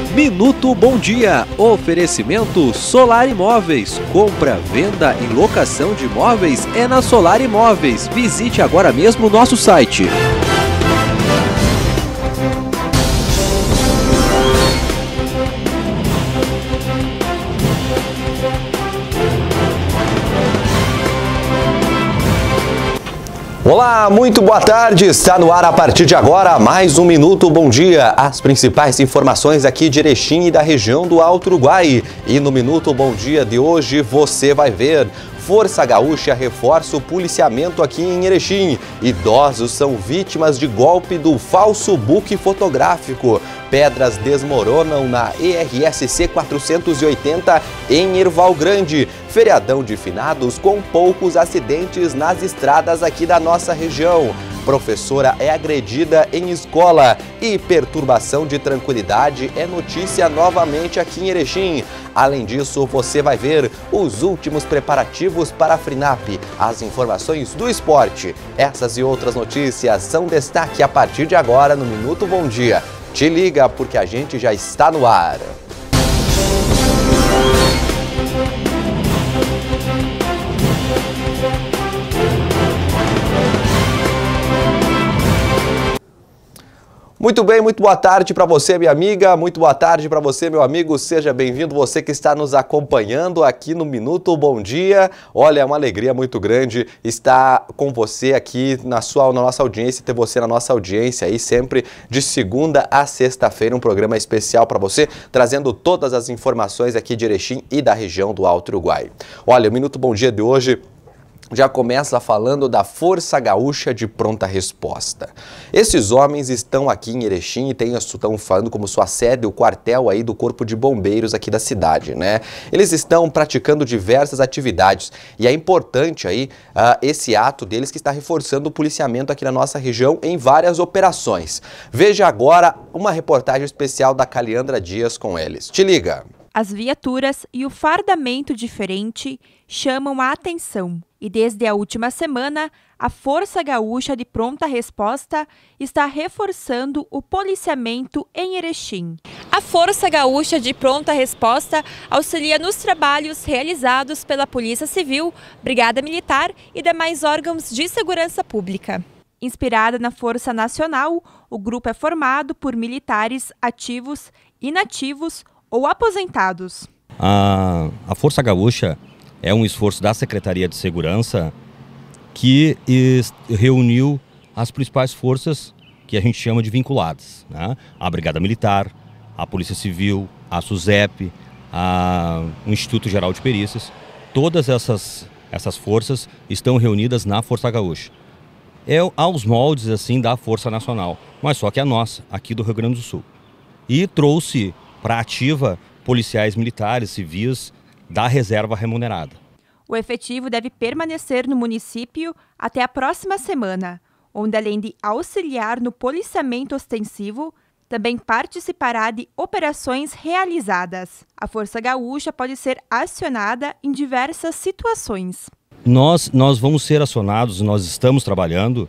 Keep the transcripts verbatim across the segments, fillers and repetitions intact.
Minuto Bom Dia, oferecimento Solar Imóveis, compra, venda e locação de imóveis é na Solar Imóveis. Visite agora mesmo o nosso site. Olá, muito boa tarde, está no ar a partir de agora mais um Minuto Bom Dia, as principais informações aqui de Erechim e da região do Alto Uruguai. E no Minuto Bom Dia de hoje você vai ver: Força Gaúcha reforça o policiamento aqui em Erechim. Idosos são vítimas de golpe do falso book fotográfico. Pedras desmoronam na E R S C quatrocentos e oitenta em Erval Grande. Feriadão de finados com poucos acidentes nas estradas aqui da nossa região. Professora é agredida em escola e perturbação de tranquilidade é notícia novamente aqui em Erechim. Além disso, você vai ver os últimos preparativos para a FRINAP, as informações do esporte. Essas e outras notícias são destaque a partir de agora no Minuto Bom Dia. Te liga porque a gente já está no ar. Muito bem, muito boa tarde para você, minha amiga, muito boa tarde para você, meu amigo, seja bem-vindo, você que está nos acompanhando aqui no Minuto Bom Dia. Olha, é uma alegria muito grande estar com você aqui na, sua, na nossa audiência, ter você na nossa audiência aí sempre de segunda a sexta-feira, um programa especial para você, trazendo todas as informações aqui de Erechim e da região do Alto Uruguai. Olha, o Minuto Bom Dia de hoje já começa falando da Força Gaúcha de Pronta Resposta. Esses homens estão aqui em Erechim e tem, estão falando como sua sede o quartel aí do Corpo de Bombeiros aqui da cidade, né? Eles estão praticando diversas atividades e é importante aí uh, esse ato deles que está reforçando o policiamento aqui na nossa região em várias operações. Veja agora uma reportagem especial da Caliandra Dias com eles. Te liga! As viaturas e o fardamento diferente chamam a atenção. E desde a última semana, a Força Gaúcha de Pronta Resposta está reforçando o policiamento em Erechim. A Força Gaúcha de Pronta Resposta auxilia nos trabalhos realizados pela Polícia Civil, Brigada Militar e demais órgãos de segurança pública. Inspirada na Força Nacional, o grupo é formado por militares ativos, inativos ou aposentados. A, a Força Gaúcha é um esforço da Secretaria de Segurança que is, reuniu as principais forças que a gente chama de vinculadas, né? A Brigada Militar, a Polícia Civil, a SUSEP, a, o Instituto Geral de Perícias. Todas essas, essas forças estão reunidas na Força Gaúcha. É aos moldes assim da Força Nacional, mas só que a nossa, aqui do Rio Grande do Sul. E trouxe para a ativa policiais militares, civis, da reserva remunerada. O efetivo deve permanecer no município até a próxima semana, onde além de auxiliar no policiamento ostensivo, também participará de operações realizadas. A Força Gaúcha pode ser acionada em diversas situações. Nós, nós vamos ser acionados, nós estamos trabalhando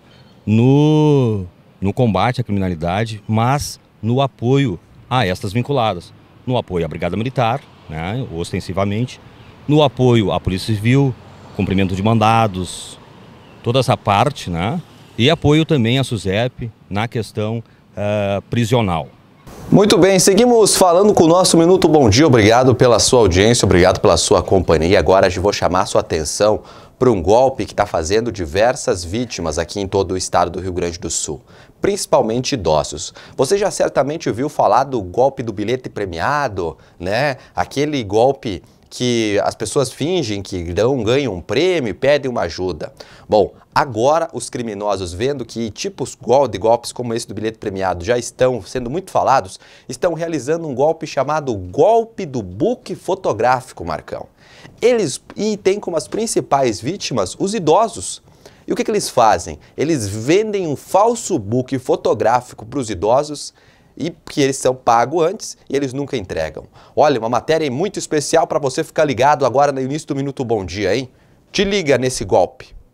no, no combate à criminalidade, mas no apoio a estas vinculadas, no apoio à Brigada Militar, né, ostensivamente, no apoio à Polícia Civil, cumprimento de mandados, toda essa parte, né, e apoio também à SUSEP na questão uh, prisional. Muito bem, seguimos falando com o nosso Minuto Bom Dia. Obrigado pela sua audiência, obrigado pela sua companhia. Agora eu vou chamar a sua atenção para um golpe que está fazendo diversas vítimas aqui em todo o estado do Rio Grande do Sul, principalmente idosos. Você já certamente ouviu falar do golpe do bilhete premiado, né? Aquele golpe que as pessoas fingem que dão, ganham um prêmio e pedem uma ajuda. Bom, agora os criminosos, vendo que tipos de golpes como esse do bilhete premiado já estão sendo muito falados, estão realizando um golpe chamado golpe do book fotográfico, Marcão. Eles, e tem como as principais vítimas os idosos. E o que, que eles fazem? Eles vendem um falso book fotográfico para os idosos e que eles são pagos antes e eles nunca entregam. Olha, uma matéria muito especial para você ficar ligado agora no início do Minuto Bom Dia, hein? Te liga nesse golpe.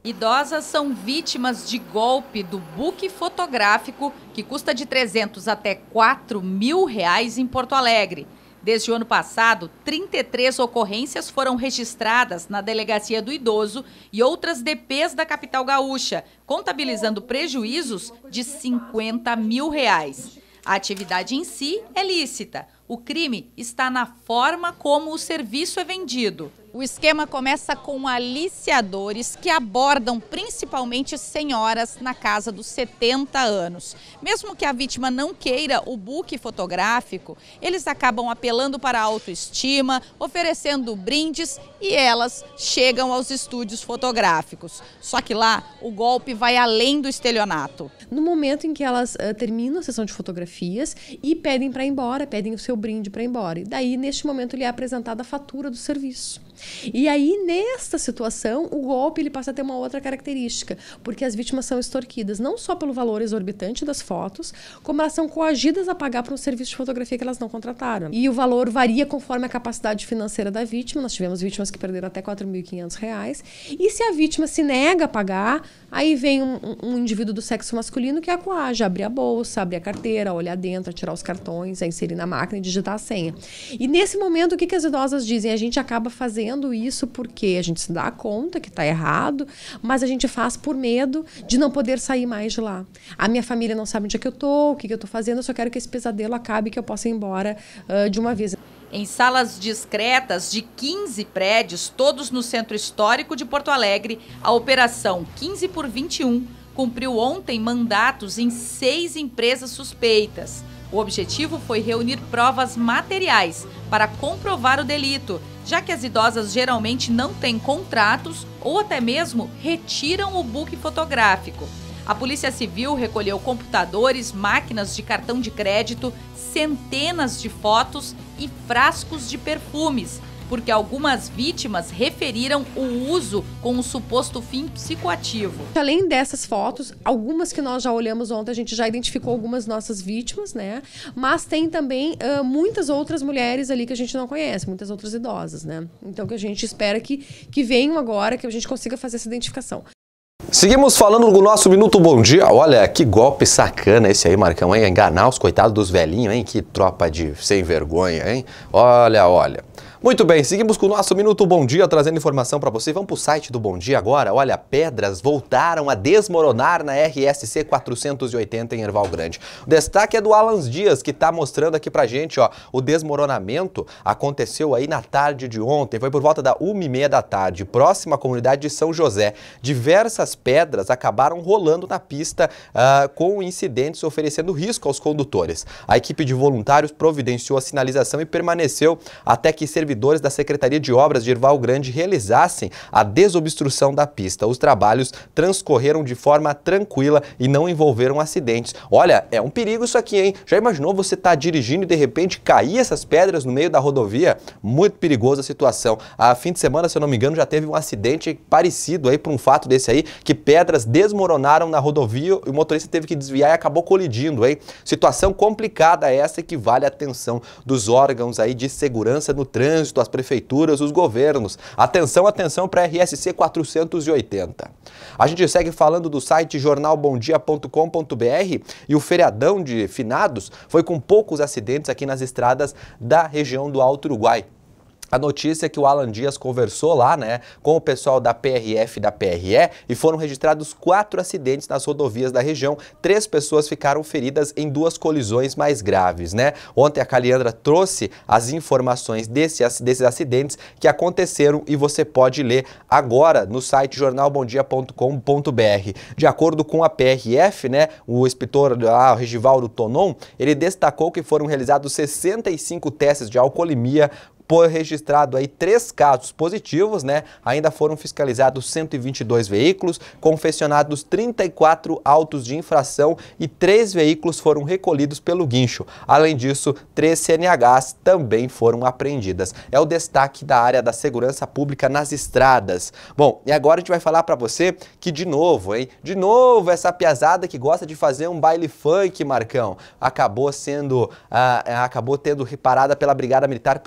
Idosas são vítimas de golpe do book fotográfico que custa de trezentos até quatro mil reais em Porto Alegre. Desde o ano passado, trinta e três ocorrências foram registradas na Delegacia do Idoso e outras D Pês da capital gaúcha, contabilizando prejuízos de cinquenta mil reais. A atividade em si é lícita. O crime está na forma como o serviço é vendido. O esquema começa com aliciadores que abordam principalmente senhoras na casa dos setenta anos. Mesmo que a vítima não queira o book fotográfico, eles acabam apelando para a autoestima, oferecendo brindes e elas chegam aos estúdios fotográficos. Só que lá o golpe vai além do estelionato. No momento em que elas uh, terminam a sessão de fotografias e pedem para ir embora, pedem o seu brinde para ir embora. E daí, neste momento, lhe é apresentada a fatura do serviço. E aí, nesta situação, o golpe ele passa a ter uma outra característica, porque as vítimas são extorquidas, não só pelo valor exorbitante das fotos, como elas são coagidas a pagar por um serviço de fotografia que elas não contrataram. E o valor varia conforme a capacidade financeira da vítima. Nós tivemos vítimas que perderam até quatro mil e quinhentos reais. E se a vítima se nega a pagar, aí vem um, um indivíduo do sexo masculino que a coage, abrir a bolsa, abrir a carteira, olhar dentro, tirar os cartões, a inserir na máquina e digitar a senha. E nesse momento, o que, que as idosas dizem? A gente acaba fazendo isso porque a gente se dá conta que está errado, mas a gente faz por medo de não poder sair mais de lá. A minha família não sabe onde é que eu estou, o que, que eu estou fazendo, eu só quero que esse pesadelo acabe e que eu possa ir embora uh, de uma vez. Em salas discretas de quinze prédios, todos no centro histórico de Porto Alegre, a Operação quinze por vinte e um cumpriu ontem mandatos em seis empresas suspeitas. O objetivo foi reunir provas materiais para comprovar o delito, já que as idosas geralmente não têm contratos ou até mesmo retiram o book fotográfico. A Polícia Civil recolheu computadores, máquinas de cartão de crédito, centenas de fotos e frascos de perfumes, porque algumas vítimas referiram o uso com um suposto fim psicoativo. Além dessas fotos, algumas que nós já olhamos ontem, a gente já identificou algumas nossas vítimas, né? Mas tem também uh, muitas outras mulheres ali que a gente não conhece, muitas outras idosas, né? Então que a gente espera que, que venham agora, que a gente consiga fazer essa identificação. Seguimos falando no nosso Minuto Bom Dia. Olha, que golpe sacana esse aí, Marcão, hein? Enganar os coitados dos velhinhos, hein? Que tropa de sem vergonha, hein? Olha, olha. Muito bem, seguimos com o nosso Minuto Bom Dia, trazendo informação para você. Vamos para o site do Bom Dia agora. Olha, pedras voltaram a desmoronar na R S C quatrocentos e oitenta em Erval Grande. O destaque é do Alan Dias, que está mostrando aqui para gente, ó. O desmoronamento aconteceu aí na tarde de ontem, foi por volta da uma e meia da tarde, próxima à comunidade de São José. Diversas pedras acabaram rolando na pista uh, com incidentes oferecendo risco aos condutores. A equipe de voluntários providenciou a sinalização e permaneceu até que servidores da Secretaria de Obras de Erval Grande realizassem a desobstrução da pista. Os trabalhos transcorreram de forma tranquila e não envolveram acidentes. Olha, é um perigo isso aqui, hein? Já imaginou você estar tá dirigindo e de repente cair essas pedras no meio da rodovia? Muito perigosa a situação. A fim de semana, se eu não me engano, já teve um acidente parecido aí por um fato desse aí, que pedras desmoronaram na rodovia e o motorista teve que desviar e acabou colidindo, hein? Situação complicada essa que vale a atenção dos órgãos aí de segurança no trânsito, as prefeituras, os governos. Atenção, atenção para a R S C quatrocentos e oitenta. A gente segue falando do site jornal bom dia ponto com ponto br e o feriadão de finados foi com poucos acidentes aqui nas estradas da região do Alto Uruguai. A notícia é que o Alan Dias conversou lá, né, com o pessoal da P R F e da P R E e foram registrados quatro acidentes nas rodovias da região. Três pessoas ficaram feridas em duas colisões mais graves, né? Ontem a Caliandra trouxe as informações desse, desses acidentes que aconteceram e você pode ler agora no site jornal bom dia ponto com ponto br. De acordo com a P R F, né, o inspetor ah, o Regivaldo Tonon, ele destacou que foram realizados sessenta e cinco testes de alcoolemia, foi registrado aí três casos positivos, né? Ainda foram fiscalizados cento e vinte e dois veículos, confeccionados trinta e quatro autos de infração e três veículos foram recolhidos pelo guincho. Além disso, três C N Hs também foram apreendidas. É o destaque da área da segurança pública nas estradas. Bom, e agora a gente vai falar para você que de novo, hein? De novo essa piazada que gosta de fazer um baile funk, Marcão, acabou sendo, ah, acabou tendo reparada pela Brigada Militar porque foi registrado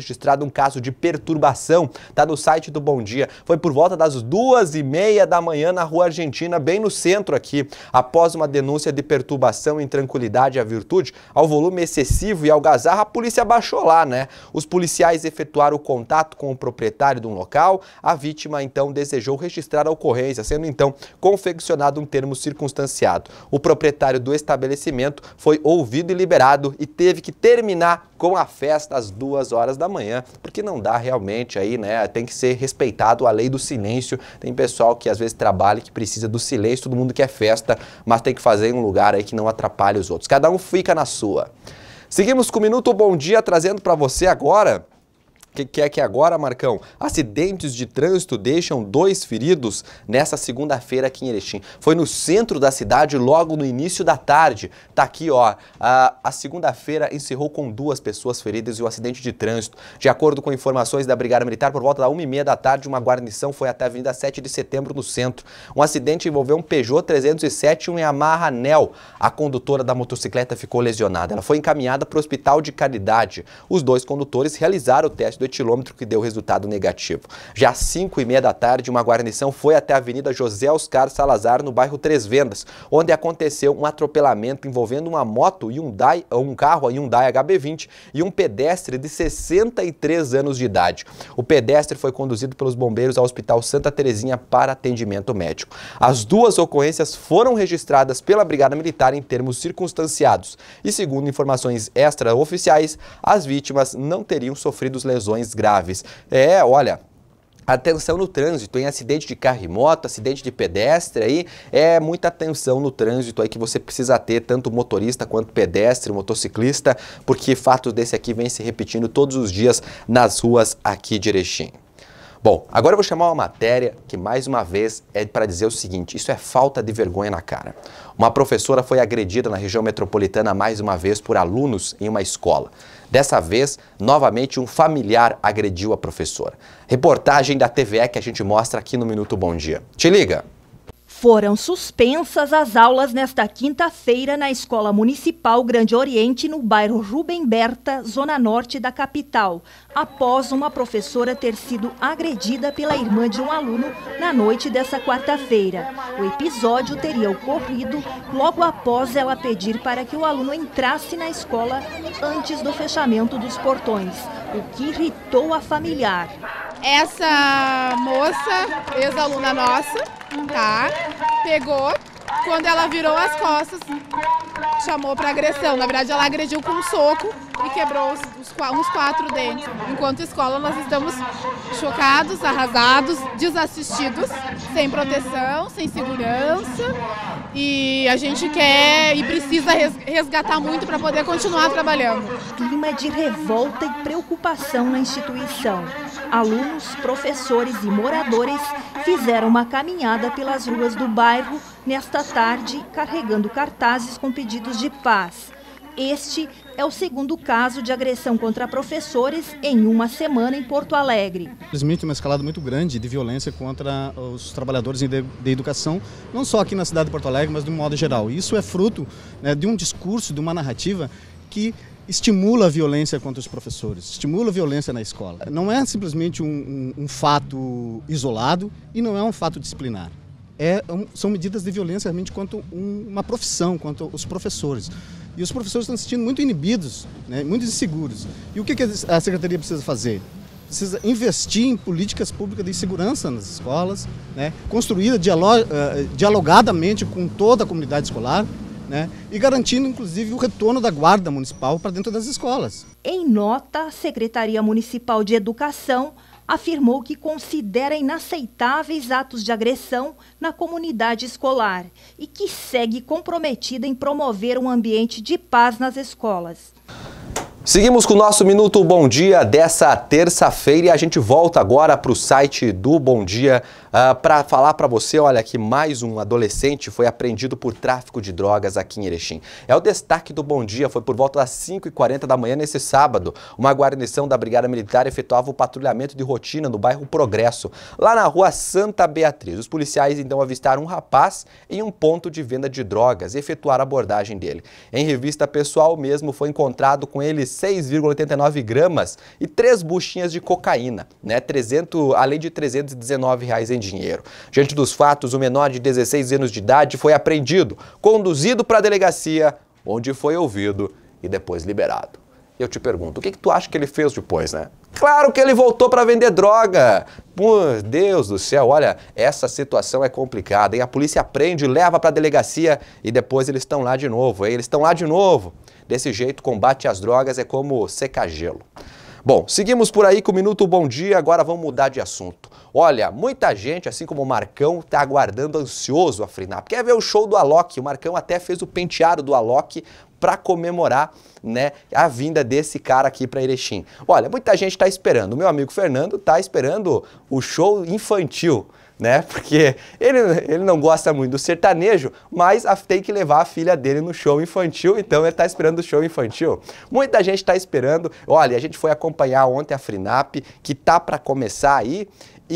registrado um caso de perturbação. Tá no site do Bom Dia. Foi por volta das duas e meia da manhã na Rua Argentina, bem no centro aqui. Após uma denúncia de perturbação em Tranquilidade à Virtude, ao volume excessivo e algazarra, a polícia baixou lá, né? Os policiais efetuaram o contato com o proprietário de um local. A vítima, então, desejou registrar a ocorrência, sendo, então, confeccionado um termo circunstanciado. O proprietário do estabelecimento foi ouvido e liberado e teve que terminar com a festa às duas horas da manhã, porque não dá realmente aí, né? Tem que ser respeitado a lei do silêncio. Tem pessoal que às vezes trabalha e que precisa do silêncio, todo mundo quer festa, mas tem que fazer em um lugar aí que não atrapalhe os outros. Cada um fica na sua. Seguimos com o Minuto Bom Dia, trazendo para você agora... O que, que é que agora, Marcão? Acidentes de trânsito deixam dois feridos nessa segunda-feira aqui em Erechim. Foi no centro da cidade, logo no início da tarde. Tá aqui, ó. A, a segunda-feira encerrou com duas pessoas feridas e o acidente de trânsito. De acordo com informações da Brigada Militar, por volta da uma e meia da tarde, uma guarnição foi até a Avenida sete de Setembro, no centro. Um acidente envolveu um Peugeot trezentos e sete e um Yamaha Nel. A condutora da motocicleta ficou lesionada. Ela foi encaminhada para o Hospital de Caridade. Os dois condutores realizaram o teste do etilômetro, que deu resultado negativo. Já às cinco e meia da tarde, uma guarnição foi até a Avenida José Oscar Salazar, no bairro Três Vendas, onde aconteceu um atropelamento envolvendo uma moto e um, Hyundai, um carro Hyundai H B vinte e um pedestre de sessenta e três anos de idade. O pedestre foi conduzido pelos bombeiros ao Hospital Santa Terezinha para atendimento médico. As duas ocorrências foram registradas pela Brigada Militar em termos circunstanciados e, segundo informações extraoficiais, as vítimas não teriam sofrido lesões graves. É, olha, atenção no trânsito, em acidente de carro e moto, acidente de pedestre, aí é muita atenção no trânsito aí que você precisa ter, tanto motorista quanto pedestre, motociclista, porque fatos desse aqui vêm se repetindo todos os dias nas ruas aqui de Erechim. Bom, agora eu vou chamar uma matéria que, mais uma vez, é para dizer o seguinte: isso é falta de vergonha na cara. Uma professora foi agredida na região metropolitana mais uma vez por alunos em uma escola. Dessa vez, novamente, um familiar agrediu a professora. Reportagem da T V E que a gente mostra aqui no Minuto Bom Dia. Te liga! Foram suspensas as aulas nesta quinta-feira na Escola Municipal Grande Oriente, no bairro Rubem Berta, zona norte da capital, após uma professora ter sido agredida pela irmã de um aluno na noite dessa quarta-feira. O episódio teria ocorrido logo após ela pedir para que o aluno entrasse na escola antes do fechamento dos portões, o que irritou a familiar. Essa moça, ex-aluna nossa, tá? Pegou, quando ela virou as costas, chamou para agressão. Na verdade, ela agrediu com um soco e quebrou os, os, uns quatro dentes. Enquanto escola, nós estamos chocados, arrasados, desassistidos, sem proteção, sem segurança. E a gente quer e precisa resgatar muito para poder continuar trabalhando. Clima de revolta e preocupação na instituição. Alunos, professores e moradores fizeram uma caminhada pelas ruas do bairro nesta tarde, carregando cartazes com pedidos de paz. Este é o segundo caso de agressão contra professores em uma semana em Porto Alegre. Infelizmente, uma escalada muito grande de violência contra os trabalhadores de, de educação, não só aqui na cidade de Porto Alegre, mas de um modo geral. Isso é fruto, né, de um discurso, de uma narrativa que estimula a violência contra os professores, estimula a violência na escola. Não é simplesmente um, um, um fato isolado e não é um fato disciplinar. É, um, são medidas de violência realmente contra um, uma profissão, contra os professores. E os professores estão se sentindo muito inibidos, né, muito inseguros. E o que, que a Secretaria precisa fazer? Precisa investir em políticas públicas de segurança nas escolas, né, construída dialog, uh, dialogadamente com toda a comunidade escolar, né, e garantindo, inclusive, o retorno da guarda municipal para dentro das escolas. Em nota, a Secretaria Municipal de Educação afirmou que considera inaceitáveis atos de agressão na comunidade escolar e que segue comprometida em promover um ambiente de paz nas escolas. Seguimos com o nosso Minuto Bom Dia dessa terça-feira e a gente volta agora para o site do Bom Dia Uh, para falar para você, olha, que mais um adolescente foi apreendido por tráfico de drogas aqui em Erechim. É o destaque do Bom Dia, foi por volta das cinco e quarenta da manhã nesse sábado. Uma guarnição da Brigada Militar efetuava o patrulhamento de rotina no bairro Progresso, lá na rua Santa Beatriz. Os policiais então avistaram um rapaz em um ponto de venda de drogas e efetuaram a abordagem dele. Em revista pessoal mesmo foi encontrado com ele seis vírgula oitenta e nove gramas e três buchinhas de cocaína, né? trezentos, além de trezentos e dezenove reais em dinheiro. Diante dos fatos, o menor de dezesseis anos de idade foi apreendido, conduzido para a delegacia, onde foi ouvido e depois liberado. Eu te pergunto, o que, que tu acha que ele fez depois, né? Claro que ele voltou para vender droga. Por Deus do céu, olha, essa situação é complicada, hein? A polícia prende, leva para a delegacia e depois eles estão lá de novo, hein? Eles estão lá de novo. Desse jeito, combate às drogas é como secar gelo. Bom, seguimos por aí com o Minuto Bom Dia, agora vamos mudar de assunto. Olha, muita gente, assim como o Marcão, está aguardando ansioso a Frinap. Quer ver o show do Alok? O Marcão até fez o penteado do Alok para comemorar, né, a vinda desse cara aqui para Erechim. Olha, muita gente está esperando. O meu amigo Fernando está esperando o show infantil, né? Porque ele, ele não gosta muito do sertanejo, mas tem que levar a filha dele no show infantil, então ele está esperando o show infantil. Muita gente está esperando. Olha, a gente foi acompanhar ontem a Frinap, que tá para começar aí,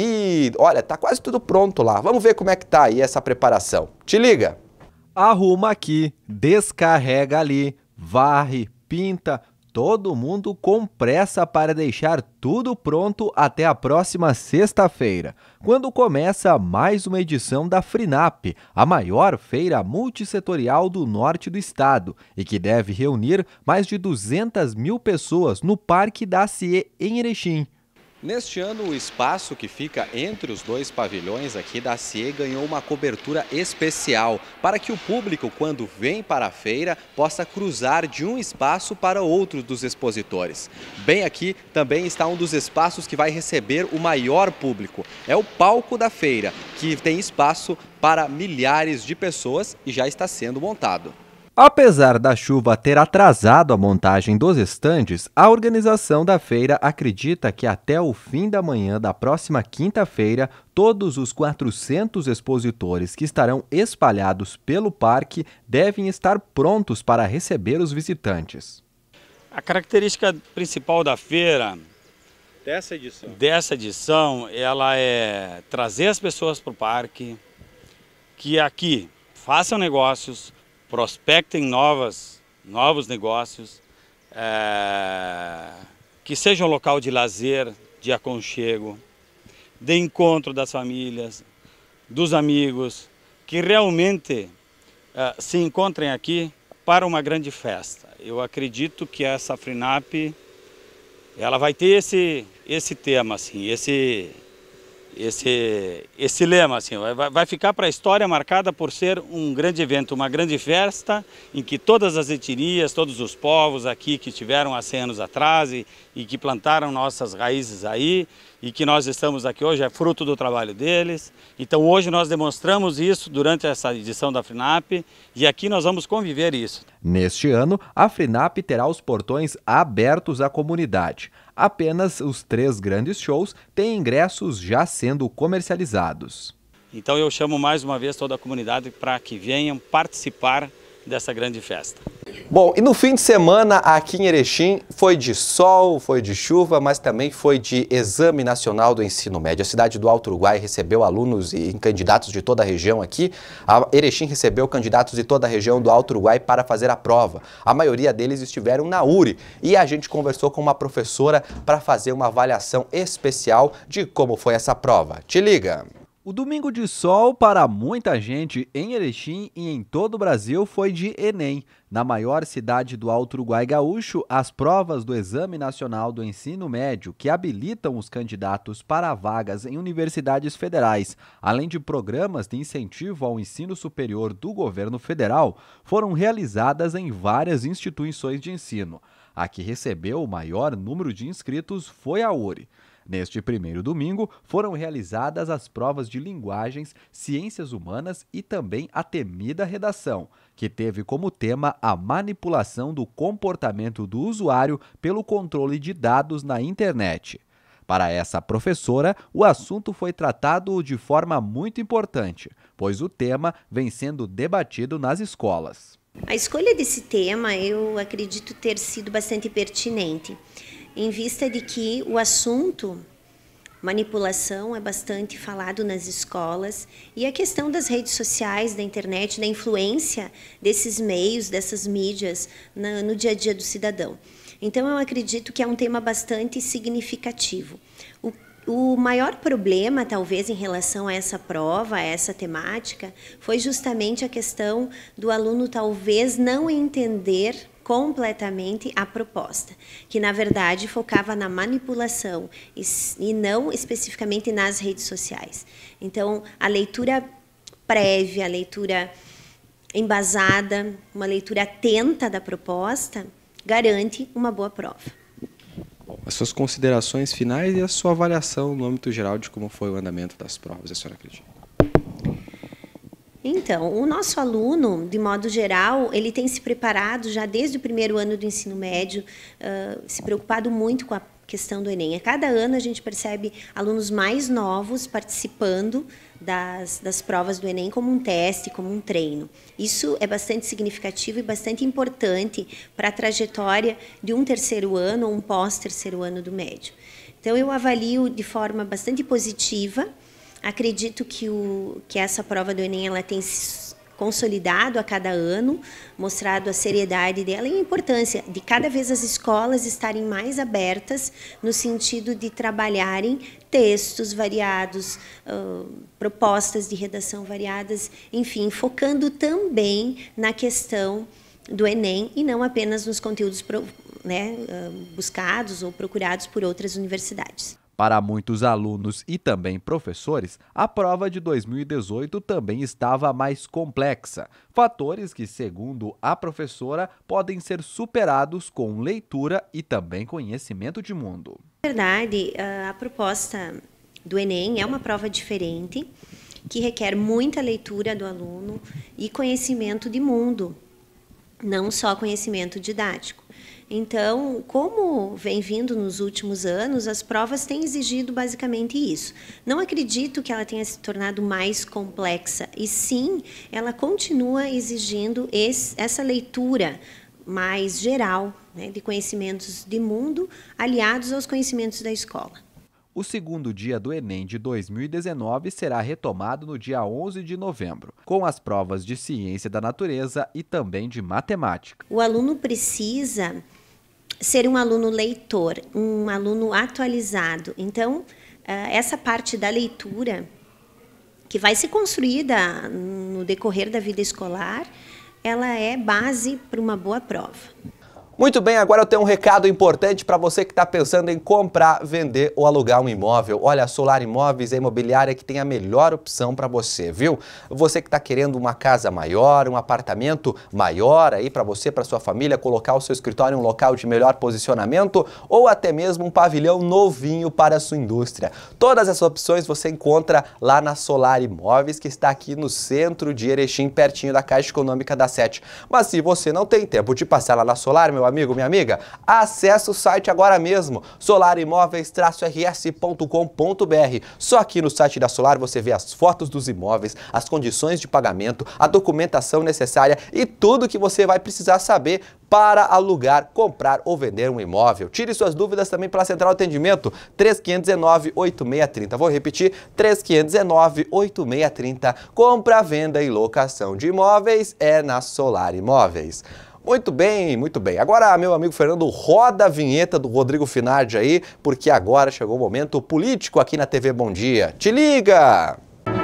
e olha, tá quase tudo pronto lá. Vamos ver como é que tá aí essa preparação. Te liga! Arruma aqui, descarrega ali, varre, pinta, todo mundo com pressa para deixar tudo pronto até a próxima sexta-feira, quando começa mais uma edição da Frinap, a maior feira multissetorial do norte do estado e que deve reunir mais de duzentas mil pessoas no Parque da C I E em Erechim. Neste ano, o espaço que fica entre os dois pavilhões aqui da C I E ganhou uma cobertura especial para que o público, quando vem para a feira, possa cruzar de um espaço para outro dos expositores. Bem aqui também está um dos espaços que vai receber o maior público. É o palco da feira, que tem espaço para milhares de pessoas e já está sendo montado. Apesar da chuva ter atrasado a montagem dos estandes, a organização da feira acredita que até o fim da manhã da próxima quinta-feira, todos os quatrocentos expositores que estarão espalhados pelo parque devem estar prontos para receber os visitantes. A característica principal da feira, Dessa edição? dessa edição, ela é trazer as pessoas para o parque, que aqui façam negócios, prospectem novas, novos negócios, é, que seja um local de lazer, de aconchego, de encontro das famílias, dos amigos, que realmente é, se encontrem aqui para uma grande festa. Eu acredito que essa Frinap, ela vai ter esse, esse tema, assim, esse... Esse, esse lema assim, vai, vai ficar para a história marcada por ser um grande evento, uma grande festa em que todas as etnias, todos os povos aqui que tiveram há cem anos atrás e, e que plantaram nossas raízes aí e que nós estamos aqui hoje é fruto do trabalho deles. Então hoje nós demonstramos isso durante essa edição da Frinap e aqui nós vamos conviver isso. Neste ano, a Frinap terá os portões abertos à comunidade. Apenas os três grandes shows têm ingressos já sendo comercializados. Então eu chamo mais uma vez toda a comunidade para que venham participar dessa grande festa. Bom, e no fim de semana aqui em Erechim foi de sol, foi de chuva, mas também foi de Exame Nacional do Ensino Médio. A cidade do Alto Uruguai recebeu alunos e candidatos de toda a região aqui. A Erechim recebeu candidatos de toda a região do Alto Uruguai para fazer a prova. A maioria deles estiveram na U R I e a gente conversou com uma professora para fazer uma avaliação especial de como foi essa prova. Te liga! O domingo de sol para muita gente em Erechim e em todo o Brasil foi de Enem. Na maior cidade do Alto Uruguai gaúcho, as provas do Exame Nacional do Ensino Médio, que habilitam os candidatos para vagas em universidades federais, além de programas de incentivo ao ensino superior do governo federal, foram realizadas em várias instituições de ensino. A que recebeu o maior número de inscritos foi a U R I. Neste primeiro domingo, foram realizadas as provas de linguagens, ciências humanas e também a temida redação, que teve como tema a manipulação do comportamento do usuário pelo controle de dados na internet. Para essa professora, o assunto foi tratado de forma muito importante, pois o tema vem sendo debatido nas escolas. A escolha desse tema eu acredito ter sido bastante pertinente, em vista de que o assunto manipulação é bastante falado nas escolas e a questão das redes sociais, da internet, da influência desses meios, dessas mídias na, no dia a dia do cidadão. Então, eu acredito que é um tema bastante significativo. O, o maior problema, talvez, em relação a essa prova, a essa temática, foi justamente a questão do aluno talvez não entender completamente a proposta, que na verdade focava na manipulação e, e não especificamente nas redes sociais. Então, a leitura prévia, a leitura embasada, uma leitura atenta da proposta, garante uma boa prova. Bom, as suas considerações finais e a sua avaliação no âmbito geral de como foi o andamento das provas, a senhora acredita? Então, o nosso aluno, de modo geral, ele tem se preparado já desde o primeiro ano do ensino médio, uh, se preocupado muito com a questão do Enem. A cada ano a gente percebe alunos mais novos participando das, das provas do Enem como um teste, como um treino. Isso é bastante significativo e bastante importante para a trajetória de um terceiro ano ou um pós-terceiro ano do médio. Então, eu avalio de forma bastante positiva. Acredito que, o, que essa prova do Enem ela tem se consolidado a cada ano, mostrado a seriedade dela e a importância de cada vez as escolas estarem mais abertas no sentido de trabalharem textos variados, uh, propostas de redação variadas, enfim, focando também na questão do Enem e não apenas nos conteúdos pro, né, uh, buscados ou procurados por outras universidades. Para muitos alunos e também professores, a prova de dois mil e dezoito também estava mais complexa. Fatores que, segundo a professora, podem ser superados com leitura e também conhecimento de mundo. Na verdade, a proposta do Enem é uma prova diferente, que requer muita leitura do aluno e conhecimento de mundo, não só conhecimento didático. Então, como vem vindo nos últimos anos, as provas têm exigido basicamente isso. Não acredito que ela tenha se tornado mais complexa, e sim, ela continua exigindo esse, essa leitura mais geral, né, de conhecimentos de mundo, aliados aos conhecimentos da escola. O segundo dia do Enem de dois mil e dezenove será retomado no dia onze de novembro, com as provas de ciência da natureza e também de matemática. O aluno precisa ser um aluno leitor, um aluno atualizado. Então, essa parte da leitura, que vai ser construída no decorrer da vida escolar, ela é base para uma boa prova. Muito bem, agora eu tenho um recado importante para você que está pensando em comprar, vender ou alugar um imóvel. Olha, a Solar Imóveis é a imobiliária que tem a melhor opção para você, viu? Você que está querendo uma casa maior, um apartamento maior aí para você, para sua família, colocar o seu escritório em um local de melhor posicionamento ou até mesmo um pavilhão novinho para a sua indústria. Todas essas opções você encontra lá na Solar Imóveis, que está aqui no centro de Erechim, pertinho da Caixa Econômica da Sete. Mas se você não tem tempo de passar lá na Solar, meu amigo, minha amiga, acesse o site agora mesmo, solar imóveis traço r s ponto com ponto b r. Só aqui no site da Solar você vê as fotos dos imóveis, as condições de pagamento, a documentação necessária e tudo que você vai precisar saber para alugar, comprar ou vender um imóvel. Tire suas dúvidas também pela Central de Atendimento três quinhentos e dezenove, oitenta e seis trinta. Vou repetir, três quinhentos e dezenove, oitenta e seis trinta. Compra, venda e locação de imóveis é na Solar Imóveis. Muito bem, muito bem. Agora, meu amigo Fernando, roda a vinheta do Rodrigo Finardi aí, porque agora chegou o momento político aqui na T V Bom Dia. Te liga!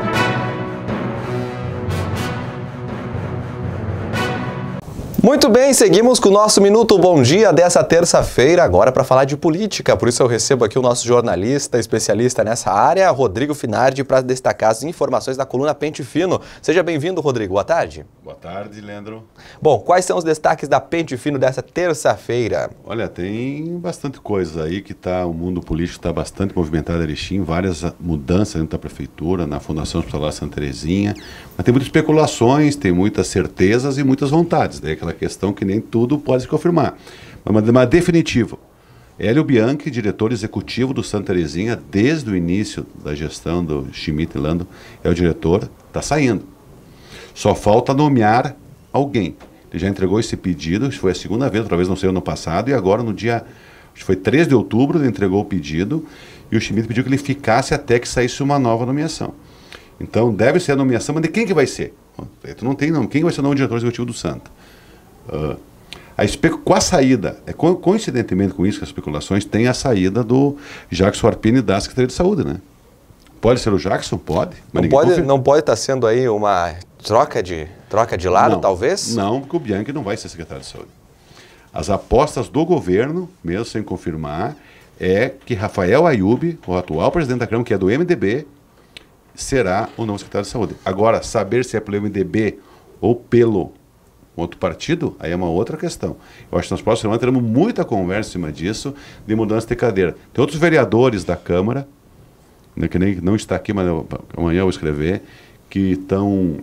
Muito bem, seguimos com o nosso Minuto Bom Dia dessa terça-feira, agora para falar de política. Por isso eu recebo aqui o nosso jornalista, especialista nessa área, Rodrigo Finardi, para destacar as informações da coluna Pente Fino. Seja bem-vindo, Rodrigo. Boa tarde. Boa tarde, Leandro. Bom, quais são os destaques da Pente Fino dessa terça-feira? Olha, tem bastante coisa aí que tá, o mundo político está bastante movimentado em Erechim, várias mudanças dentro da prefeitura, na Fundação Hospitalar Santa Terezinha, mas tem muitas especulações, tem muitas certezas e muitas vontades, né? Aquela questão que nem tudo pode se confirmar. Mas, mas definitivo, Hélio Bianchi, diretor executivo do Santa Terezinha, desde o início da gestão do Schmidt Lando, é o diretor, está saindo. Só falta nomear alguém. Ele já entregou esse pedido, foi a segunda vez, outra vez não sei, ano passado, e agora no dia, acho que foi três de outubro, ele entregou o pedido, e o Schmidt pediu que ele ficasse até que saísse uma nova nomeação. Então, deve ser a nomeação, mas de quem que vai ser? Tu não tem nome. Quem vai ser o novo diretor executivo do Santa? Uh, a espe... Com a saída, é co coincidentemente com isso, que as especulações, tem a saída do Jackson Arpini da Secretaria de Saúde, né? Pode ser o Jackson? Pode. Mas não pode, não pode estar sendo aí uma troca de, troca de lado, não, talvez? Não, porque o Bianchi não vai ser secretário de Saúde. As apostas do governo, mesmo sem confirmar, é que Rafael Ayub, o atual presidente da Câmara, que é do M D B, será o novo secretário de Saúde. Agora, saber se é pelo M D B ou pelo outro partido, aí é uma outra questão. Eu acho que nas próximas semanas teremos muita conversa em cima disso, de mudança de cadeira. Tem outros vereadores da Câmara, né, que nem não está aqui, mas eu, amanhã eu vou escrever, que estão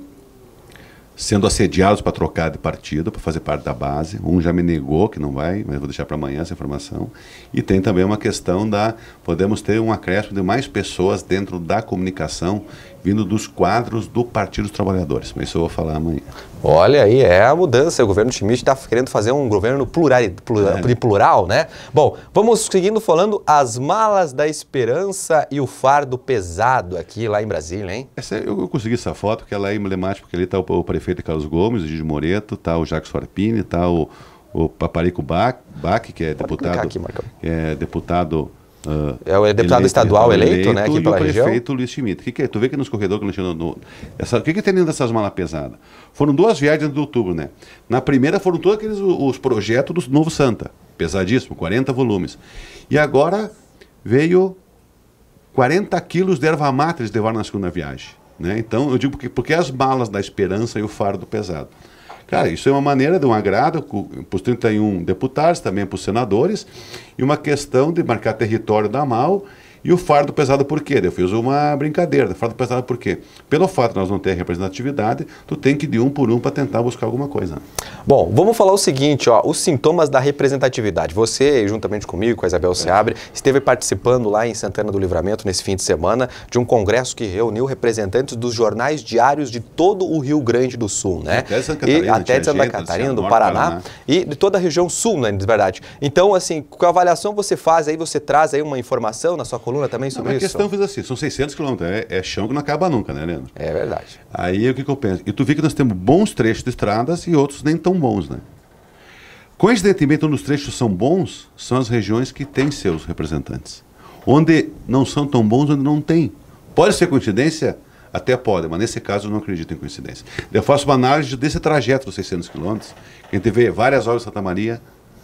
sendo assediados para trocar de partido, para fazer parte da base. Um já me negou que não vai, mas eu vou deixar para amanhã essa informação. E tem também uma questão da... Podemos ter um acréscimo de mais pessoas dentro da comunicação, vindo dos quadros do Partido dos Trabalhadores. Mas isso eu vou falar amanhã. Olha aí, é a mudança. O governo Schmidt está querendo fazer um governo plural, plural, é. plural, né? Bom, vamos seguindo falando as malas da esperança e o fardo pesado aqui lá em Brasília, hein? Essa, eu, eu consegui essa foto, porque ela é emblemática, porque ali está o, o prefeito Carlos Gomes, o Gigi Moreto, está o Jackson Arpini, está o, o Paparico Bach, Bach, que é Pode deputado... Aqui, que é deputado... Uh, é o deputado eleito, estadual eleito, eleito, né, aqui pela região. E o prefeito Luiz Schmidt. Que que é? Tu vê que nos corredores que no, no, essa, o que que tem dentro dessas malas pesadas? Foram duas viagens de outubro, né? Na primeira foram todos aqueles os projetos do Novo Santa, pesadíssimo, quarenta volumes. E agora veio quarenta quilos de erva mate eles levaram na segunda viagem, né? Então eu digo porque, porque as malas da esperança e o fardo pesado. Cara, isso é uma maneira de um agrado para os trinta e um deputados, também para os senadores, e uma questão de marcar território da M A U e o fardo pesado por quê? Eu fiz uma brincadeira, fardo pesado por quê? Pelo fato de nós não ter representatividade, tu tem que ir de um por um para tentar buscar alguma coisa. Bom, vamos falar o seguinte, ó, os sintomas da representatividade. Você, juntamente comigo, com a Isabel Seabre, esteve participando lá em Santana do Livramento nesse fim de semana de um congresso que reuniu representantes dos jornais diários de todo o Rio Grande do Sul, né? Até de Santa Catarina, e, até de Santa Catarina, do Paraná, Paraná e de toda a região sul, né, de verdade. Então, assim, com a avaliação você faz aí, você traz aí uma informação na sua coluna também sobre não, isso? A questão fiz assim, são seiscentos quilômetros, é, é chão que não acaba nunca, né, Leandro? É verdade. Aí o que, que eu penso? E tu vê que nós temos bons trechos de estradas e outros nem tão bons, né? Coincidentemente, um dos trechos são bons, são as regiões que têm seus representantes. Onde não são tão bons, onde não tem. Pode ser coincidência? Até pode, mas nesse caso eu não acredito em coincidência. Eu faço uma análise desse trajeto dos seiscentos quilômetros, que a gente vê várias obras de Santa Maria,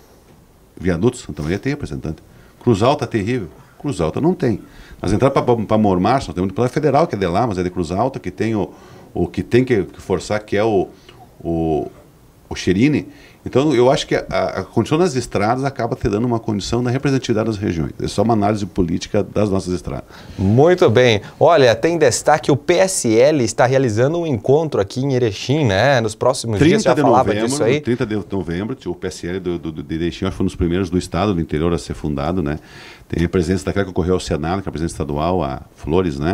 viadutos, Santa Maria tem representante. Cruz Alta terrível, Cruz Alta não tem. Nós entramos para Mormar, nós temos um deputado federal que é de lá, mas é de Cruz Alta, que tem o, o que tem que, que forçar, que é o, o, o Cherini. Então, eu acho que a, a condição das estradas acaba te dando uma condição da representatividade das regiões. É só uma análise política das nossas estradas. Muito bem. Olha, tem destaque, o P S L está realizando um encontro aqui em Erechim, né? Nos próximos dias, já falava disso aí. trinta de novembro, o P S L do, do, do, de Erechim, acho que foi um dos primeiros do estado, do interior a ser fundado, né? Tem a presença daquela que ocorreu ao Senado, que é a presidente estadual, a Flores, né?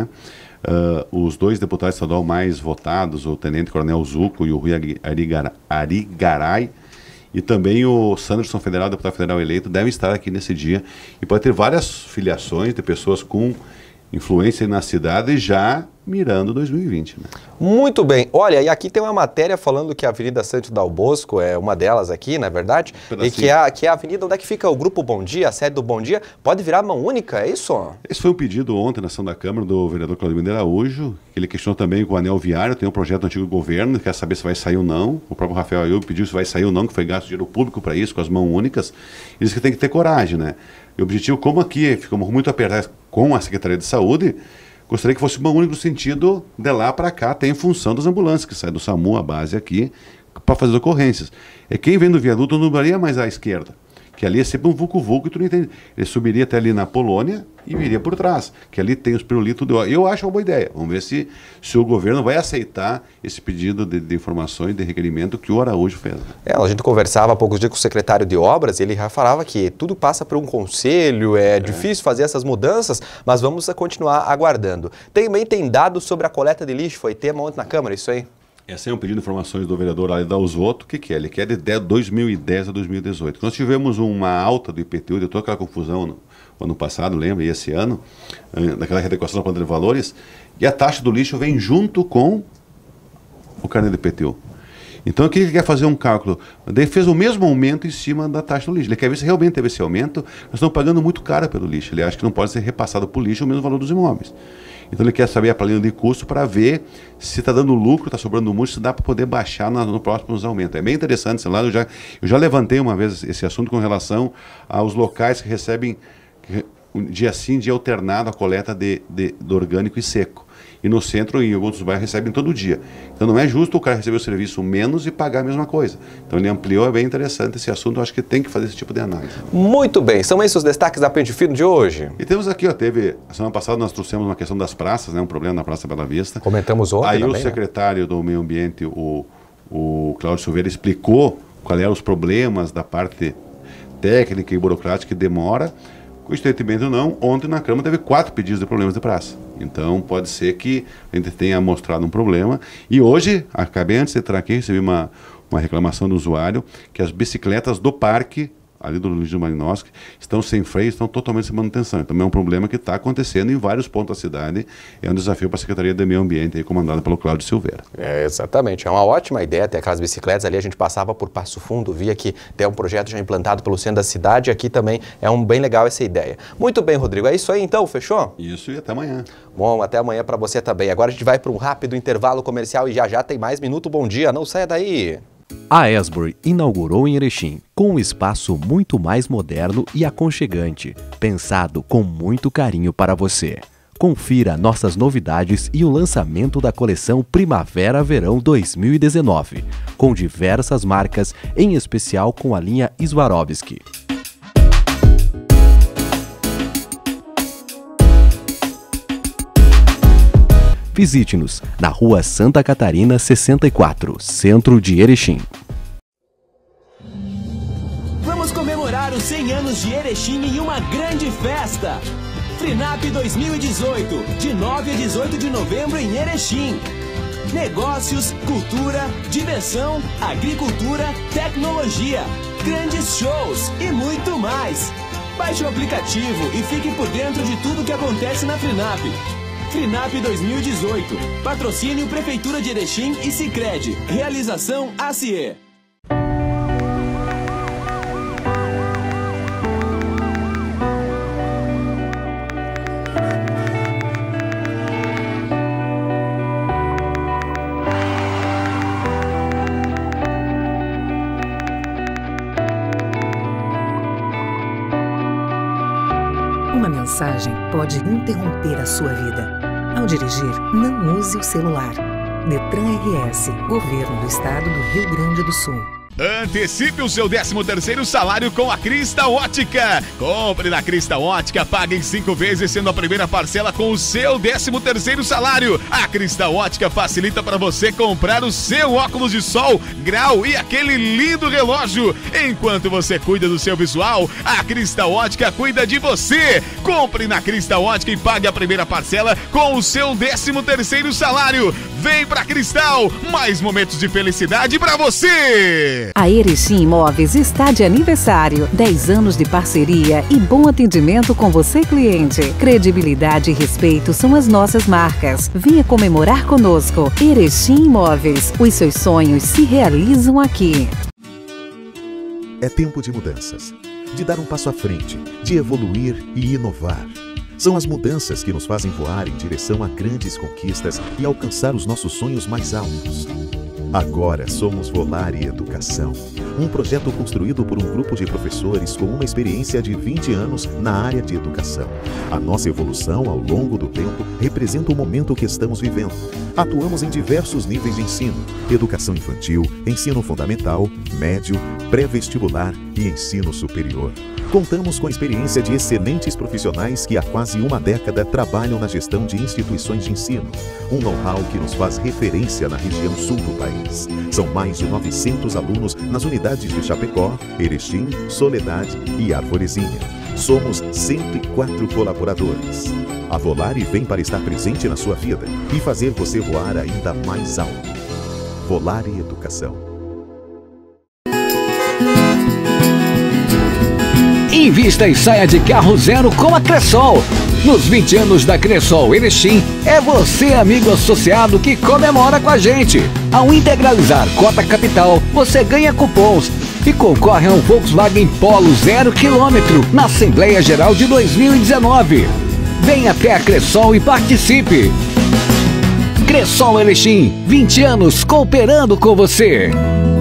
Uh, os dois deputados estaduais mais votados, o Tenente Coronel Zuco e o Rui Arigaray, Arigaray e também o Sanderson Federal, deputado federal eleito, devem estar aqui nesse dia. E pode ter várias filiações de pessoas com influência na cidade já mirando dois mil e vinte. Né? Muito bem. Olha, e aqui tem uma matéria falando que a Avenida Santo Dal Bosco é uma delas aqui, não é verdade? Um e que é, a, que é a avenida onde é que fica o Grupo Bom Dia, a sede do Bom Dia, pode virar mão única, é isso? Esse foi um pedido ontem na ação da Câmara do vereador Claudio Mendes Araújo, que ele questionou também com o anel viário, tem um projeto do antigo governo, quer saber se vai sair ou não. O próprio Rafael Ayub pediu se vai sair ou não, que foi gasto dinheiro público para isso, com as mãos únicas. Ele disse que tem que ter coragem, né? E o objetivo, como aqui ficamos muito apertados com a Secretaria de Saúde, gostaria que fosse uma única no sentido de lá para cá, tem função das ambulâncias, que sai do SAMU, a base aqui, para fazer as ocorrências. É quem vem do viaduto não varia mais à esquerda. que ali é sempre um vulco-vulco e tu não entende. Ele subiria até ali na Polônia e viria por trás, que ali tem os pirulitos. Do... Eu acho uma boa ideia. Vamos ver se, se o governo vai aceitar esse pedido de, de informações, de requerimento que o Araújo fez. É, a gente conversava há poucos dias com o secretário de obras, e ele já falava que tudo passa por um conselho, é, é difícil fazer essas mudanças, mas vamos continuar aguardando. Também tem dados sobre a coleta de lixo, foi tema ontem na Câmara, isso aí? Esse é um pedido de informações do vereador Ali Dalzotto. O que, que é? Ele quer de dois mil e dez a dois mil e dezoito. Nós tivemos uma alta do I P T U, de toda aquela confusão no ano passado, lembra? E esse ano, daquela readequação da planta de valores, e a taxa do lixo vem junto com o carnê do I P T U. Então, o que ele quer fazer um cálculo? Daí fez o mesmo aumento em cima da taxa do lixo. Ele quer ver se realmente teve esse aumento. Nós estamos pagando muito caro pelo lixo. Ele acha que não pode ser repassado para o lixo o mesmo valor dos imóveis. Então ele quer saber a planilha de custo para ver se está dando lucro, está sobrando muito, se dá para poder baixar no, no próximos aumentos. É bem interessante, sei lá, eu já, eu já levantei uma vez esse assunto com relação aos locais que recebem que, dia sim, dia alternado a coleta de, de, de orgânico e seco. E no centro e em alguns bairros recebem todo dia. Então não é justo o cara receber o serviço menos e pagar a mesma coisa. Então ele ampliou, é bem interessante esse assunto, eu acho que tem que fazer esse tipo de análise. Muito bem, são esses os destaques da Pente Fino de hoje. E temos aqui, ó, teve, a semana passada nós trouxemos uma questão das praças, né, um problema na Praça Bela Vista. Comentamos ontem Aí também, o secretário, né, do Meio Ambiente, o, o Cláudio Silveira, explicou quais eram os problemas da parte técnica e burocrática que demora. Coincidentemente ou não, ontem na Câmara teve quatro pedidos de problemas de praça. Então pode ser que a gente tenha mostrado um problema. E hoje, acabei antes de entrar aqui, recebi uma, uma reclamação do usuário que as bicicletas do parque, ali do Luiz de Malinowski, estão sem freio, estão totalmente sem manutenção. Então é um problema que está acontecendo em vários pontos da cidade. É um desafio para a Secretaria do Meio Ambiente, aí, comandada pelo Cláudio Silveira. É, exatamente, é uma ótima ideia ter aquelas bicicletas ali. A gente passava por Passo Fundo, via que tem um projeto já implantado pelo centro da cidade. Aqui também é um bem legal essa ideia. Muito bem, Rodrigo, é isso aí então, fechou? Isso, e até amanhã. Bom, até amanhã para você também. Agora a gente vai para um rápido intervalo comercial e já já tem mais Minuto Bom Dia. Não saia daí! A Esbury inaugurou em Erechim, com um espaço muito mais moderno e aconchegante, pensado com muito carinho para você. Confira nossas novidades e o lançamento da coleção Primavera-Verão dois mil e dezenove, com diversas marcas, em especial com a linha Swarovski. Visite-nos na Rua Santa Catarina, sessenta e quatro, Centro de Erechim. Vamos comemorar os cem anos de Erechim em uma grande festa! Frinap dois mil e dezoito, de nove a dezoito de novembro em Erechim. Negócios, cultura, diversão, agricultura, tecnologia, grandes shows e muito mais. Baixe o aplicativo e fique por dentro de tudo que acontece na Frinap. Frinap dois mil e dezoito. Patrocínio Prefeitura de Erechim e Sicredi. Realização A C E. Uma mensagem pode interromper a sua vida. Ao dirigir, não use o celular. Detran R S, Governo do Estado do Rio Grande do Sul. Antecipe o seu décimo terceiro salário com a Crista Ótica. Compre na Crista Ótica, pague em cinco vezes, sendo a primeira parcela com o seu décimo terceiro salário. A Crista Ótica facilita para você comprar o seu óculos de sol, grau e aquele lindo relógio. Enquanto você cuida do seu visual, a Crista Ótica cuida de você. Compre na Crista Ótica e pague a primeira parcela com o seu décimo terceiro salário. Vem pra Cristal, mais momentos de felicidade pra você! A Erechim Imóveis está de aniversário. dez anos de parceria e bom atendimento com você, cliente. Credibilidade e respeito são as nossas marcas. Venha comemorar conosco. Erechim Imóveis. Os seus sonhos se realizam aqui. É tempo de mudanças, de dar um passo à frente, de evoluir e inovar. São as mudanças que nos fazem voar em direção a grandes conquistas e alcançar os nossos sonhos mais altos. Agora somos Volare Educação, um projeto construído por um grupo de professores com uma experiência de vinte anos na área de educação. A nossa evolução ao longo do tempo representa o momento que estamos vivendo. Atuamos em diversos níveis de ensino: educação infantil, ensino fundamental, médio, pré-vestibular e ensino superior. Contamos com a experiência de excelentes profissionais que há quase uma década trabalham na gestão de instituições de ensino. Um know-how que nos faz referência na região sul do país. São mais de novecentos alunos nas unidades de Chapecó, Erechim, Soledade e Arvorezinha. Somos cento e quatro colaboradores. A Volare vem para estar presente na sua vida e fazer você voar ainda mais alto. Volare Educação. Invista e saia de carro zero com a Cressol. Nos vinte anos da Cressol Erechim, é você, amigo associado, que comemora com a gente. Ao integralizar cota capital, você ganha cupons e concorre a um Volkswagen Polo zero quilômetro na Assembleia Geral de dois mil e dezenove. Venha até a Cressol e participe. Cressol Erechim, vinte anos cooperando com você.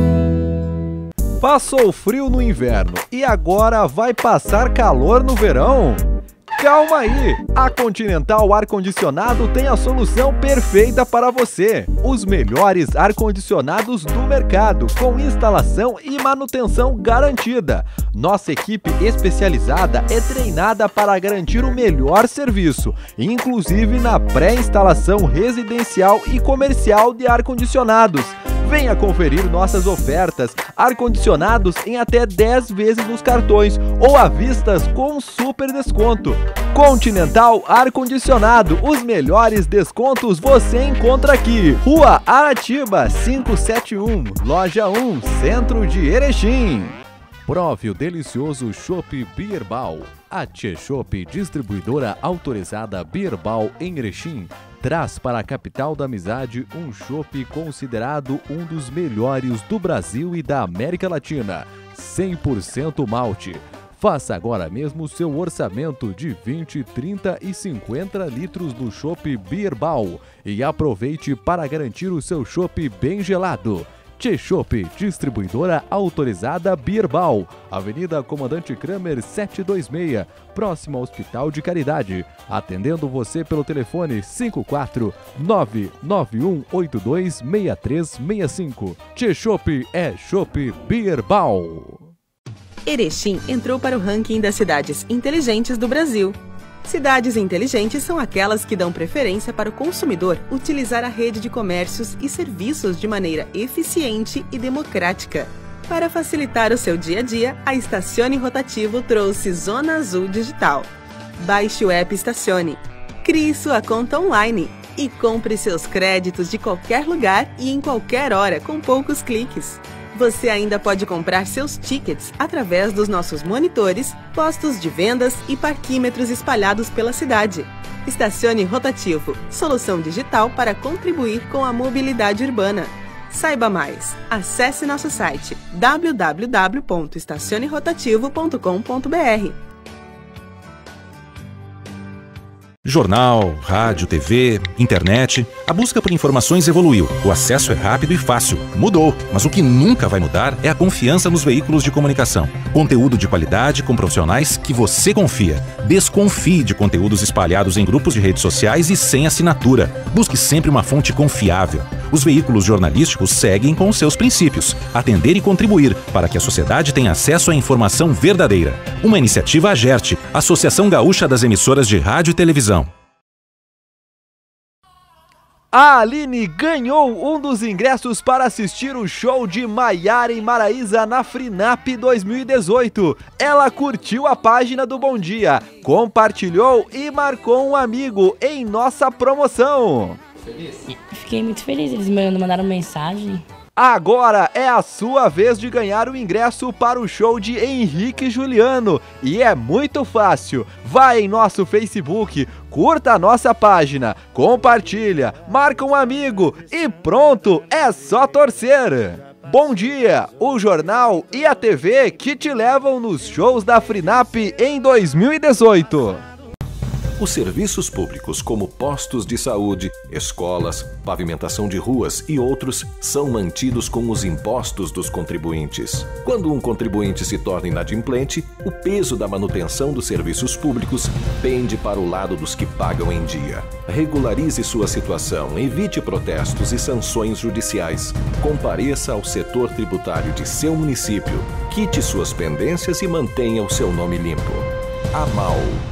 Passou frio no inverno e agora vai passar calor no verão? Calma aí! A Continental Ar-Condicionado tem a solução perfeita para você. Os melhores ar-condicionados do mercado, com instalação e manutenção garantida. Nossa equipe especializada é treinada para garantir o melhor serviço, inclusive na pré-instalação residencial e comercial de ar-condicionados. Venha conferir nossas ofertas, ar-condicionados em até dez vezes nos cartões ou à vista com super desconto. Continental Ar-Condicionado, os melhores descontos você encontra aqui. Rua Aratiba quinhentos e setenta e um, Loja um, Centro de Erechim. Prove o delicioso Chopp Bierbal. A Tchê Chopp, distribuidora autorizada Bierbal em Erechim, traz para a capital da amizade um chopp considerado um dos melhores do Brasil e da América Latina. cem por cento malte. Faça agora mesmo o seu orçamento de vinte, trinta e cinquenta litros do chopp Bierbal e aproveite para garantir o seu chopp bem gelado. Tchê Chopp, distribuidora autorizada Bierbal, Avenida Comandante Kramer setecentos e vinte e seis, próximo ao Hospital de Caridade. Atendendo você pelo telefone cinco quatro nove nove um oito dois seis três seis cinco. Tchê Chopp é Chopp Bierbal. Erechim entrou para o ranking das cidades inteligentes do Brasil. Cidades inteligentes são aquelas que dão preferência para o consumidor utilizar a rede de comércios e serviços de maneira eficiente e democrática. Para facilitar o seu dia a dia, a Estacione Rotativo trouxe Zona Azul Digital. Baixe o app Estacione, crie sua conta online e compre seus créditos de qualquer lugar e em qualquer hora com poucos cliques. Você ainda pode comprar seus tickets através dos nossos monitores, postos de vendas e parquímetros espalhados pela cidade. Estacione Rotativo, solução digital para contribuir com a mobilidade urbana. Saiba mais. Acesse nosso site w w w ponto estacione rotativo ponto com ponto b r. Jornal, rádio, T V, internet, a busca por informações evoluiu. O acesso é rápido e fácil. Mudou, mas o que nunca vai mudar é a confiança nos veículos de comunicação. Conteúdo de qualidade com profissionais que você confia. Desconfie de conteúdos espalhados em grupos de redes sociais e sem assinatura. Busque sempre uma fonte confiável. Os veículos jornalísticos seguem com seus princípios: atender e contribuir para que a sociedade tenha acesso à informação verdadeira. Uma iniciativa AGERT, Associação Gaúcha das Emissoras de Rádio e Televisão. A Aline ganhou um dos ingressos para assistir o show de Maiara e Maraísa na Frinap dois mil e dezoito. Ela curtiu a página do Bom Dia, compartilhou e marcou um amigo em nossa promoção. Fiquei muito feliz, eles me mandaram mensagem. Agora é a sua vez de ganhar o ingresso para o show de Henrique e Juliano. E é muito fácil. Vai em nosso Facebook, curta a nossa página, compartilha, marca um amigo e pronto, é só torcer. Bom Dia, o jornal e a T V que te levam nos shows da Frinap em dois mil e dezoito. Os serviços públicos, como postos de saúde, escolas, pavimentação de ruas e outros, são mantidos com os impostos dos contribuintes. Quando um contribuinte se torna inadimplente, o peso da manutenção dos serviços públicos pende para o lado dos que pagam em dia. Regularize sua situação, evite protestos e sanções judiciais. Compareça ao setor tributário de seu município, quite suas pendências e mantenha o seu nome limpo. AMAL.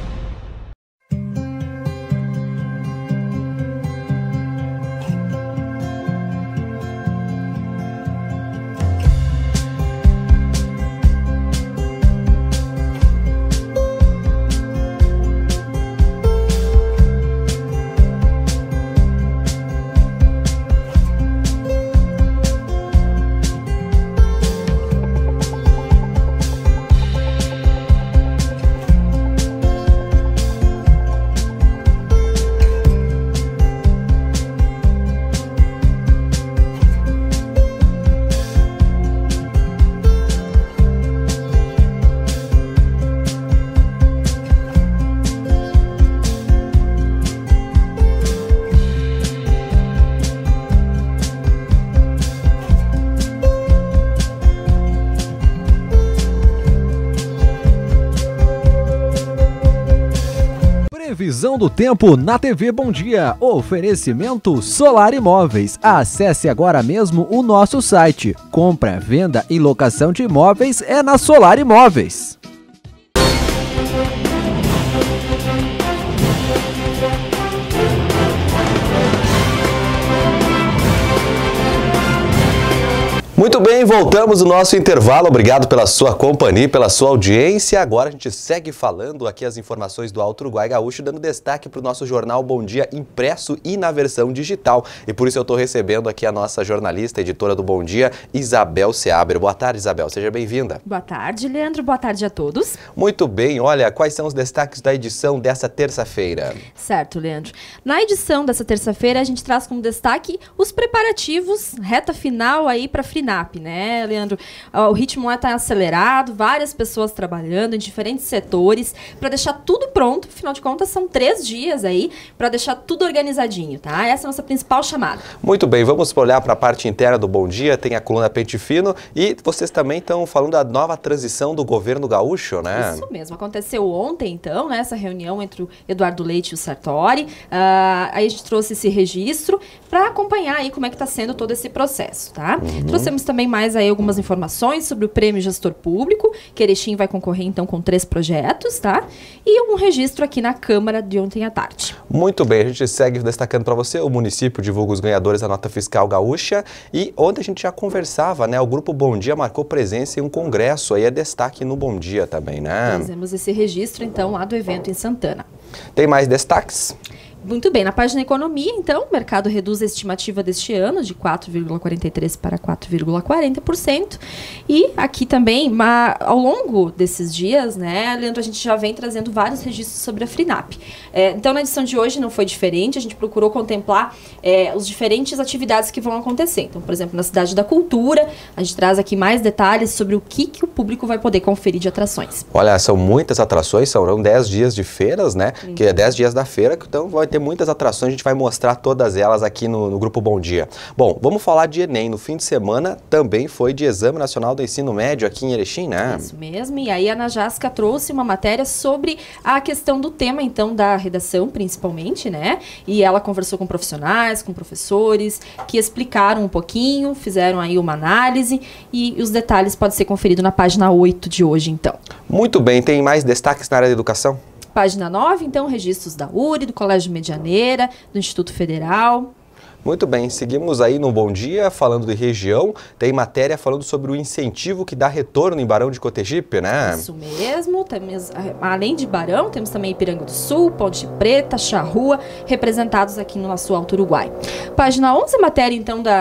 Previsão do tempo na T V Bom Dia. Oferecimento Solar Imóveis. Acesse agora mesmo o nosso site. Compra, venda e locação de imóveis é na Solar Imóveis. Muito bem, voltamos o nosso intervalo. Obrigado pela sua companhia, pela sua audiência. Agora a gente segue falando aqui as informações do Alto Uruguai Gaúcho, dando destaque para o nosso jornal Bom Dia impresso e na versão digital. E por isso eu estou recebendo aqui a nossa jornalista, editora do Bom Dia, Isabel Seaber. Boa tarde, Isabel. Seja bem-vinda. Boa tarde, Leandro. Boa tarde a todos. Muito bem. Olha, quais são os destaques da edição dessa terça-feira? Certo, Leandro. Na edição dessa terça-feira, a gente traz como destaque os preparativos, reta final aí para a FRINAP, né, Leandro? O ritmo está acelerado, várias pessoas trabalhando em diferentes setores para deixar tudo pronto. Afinal de contas, são três dias aí para deixar tudo organizadinho, tá? Essa é a nossa principal chamada. Muito bem, vamos olhar para a parte interna do Bom Dia, tem a coluna Pente Fino e vocês também estão falando da nova transição do governo gaúcho, né? Isso mesmo, aconteceu ontem, então, né, essa reunião entre o Eduardo Leite e o Sartori. Uh, aí a gente trouxe esse registro para acompanhar aí como é que está sendo todo esse processo, tá? Uhum. Trouxemos também mais aí algumas informações sobre o Prêmio Gestor Público, que Erechim vai concorrer então com três projetos, tá? E um registro aqui na Câmara de ontem à tarde. Muito bem, a gente segue destacando para você, o município divulga os ganhadores da nota fiscal gaúcha e ontem a gente já conversava, né? O Grupo Bom Dia marcou presença em um congresso, aí é destaque no Bom Dia também, né? Fizemos esse registro então lá do evento em Santana. Tem mais destaques? Muito bem, na página Economia, então, o mercado reduz a estimativa deste ano de quatro vírgula quarenta e três por cento para quatro vírgula quarenta por cento. E aqui também, ma, ao longo desses dias, né, Leandro, a gente já vem trazendo vários registros sobre a FRINAP. É, então, na edição de hoje não foi diferente, a gente procurou contemplar é, as diferentes atividades que vão acontecer. Então, por exemplo, na Cidade da Cultura, a gente traz aqui mais detalhes sobre o que, que o público vai poder conferir de atrações. Olha, são muitas atrações, serão dez dias de feiras, né, hum. que é dez dias da feira, então vai ter muitas atrações, a gente vai mostrar todas elas aqui no, no Grupo Bom Dia. Bom, vamos falar de Enem. No fim de semana também foi de Exame Nacional do Ensino Médio aqui em Erechim, né? Isso mesmo, e aí a Ana Jasca trouxe uma matéria sobre a questão do tema, então, da redação, principalmente, né? E ela conversou com profissionais, com professores, que explicaram um pouquinho, fizeram aí uma análise e os detalhes podem ser conferidos na página oito de hoje, então. Muito bem, tem mais destaques na área da educação? Página nove, então, registros da U R I, do Colégio Medianeira, do Instituto Federal. Muito bem, seguimos aí no Bom Dia, falando de região, tem matéria falando sobre o incentivo que dá retorno em Barão de Cotegipe, né? Isso mesmo, temos, além de Barão, temos também Ipiranga do Sul, Ponte Preta, Charrua, representados aqui no nosso Alto Uruguai. Página onze, matéria então da...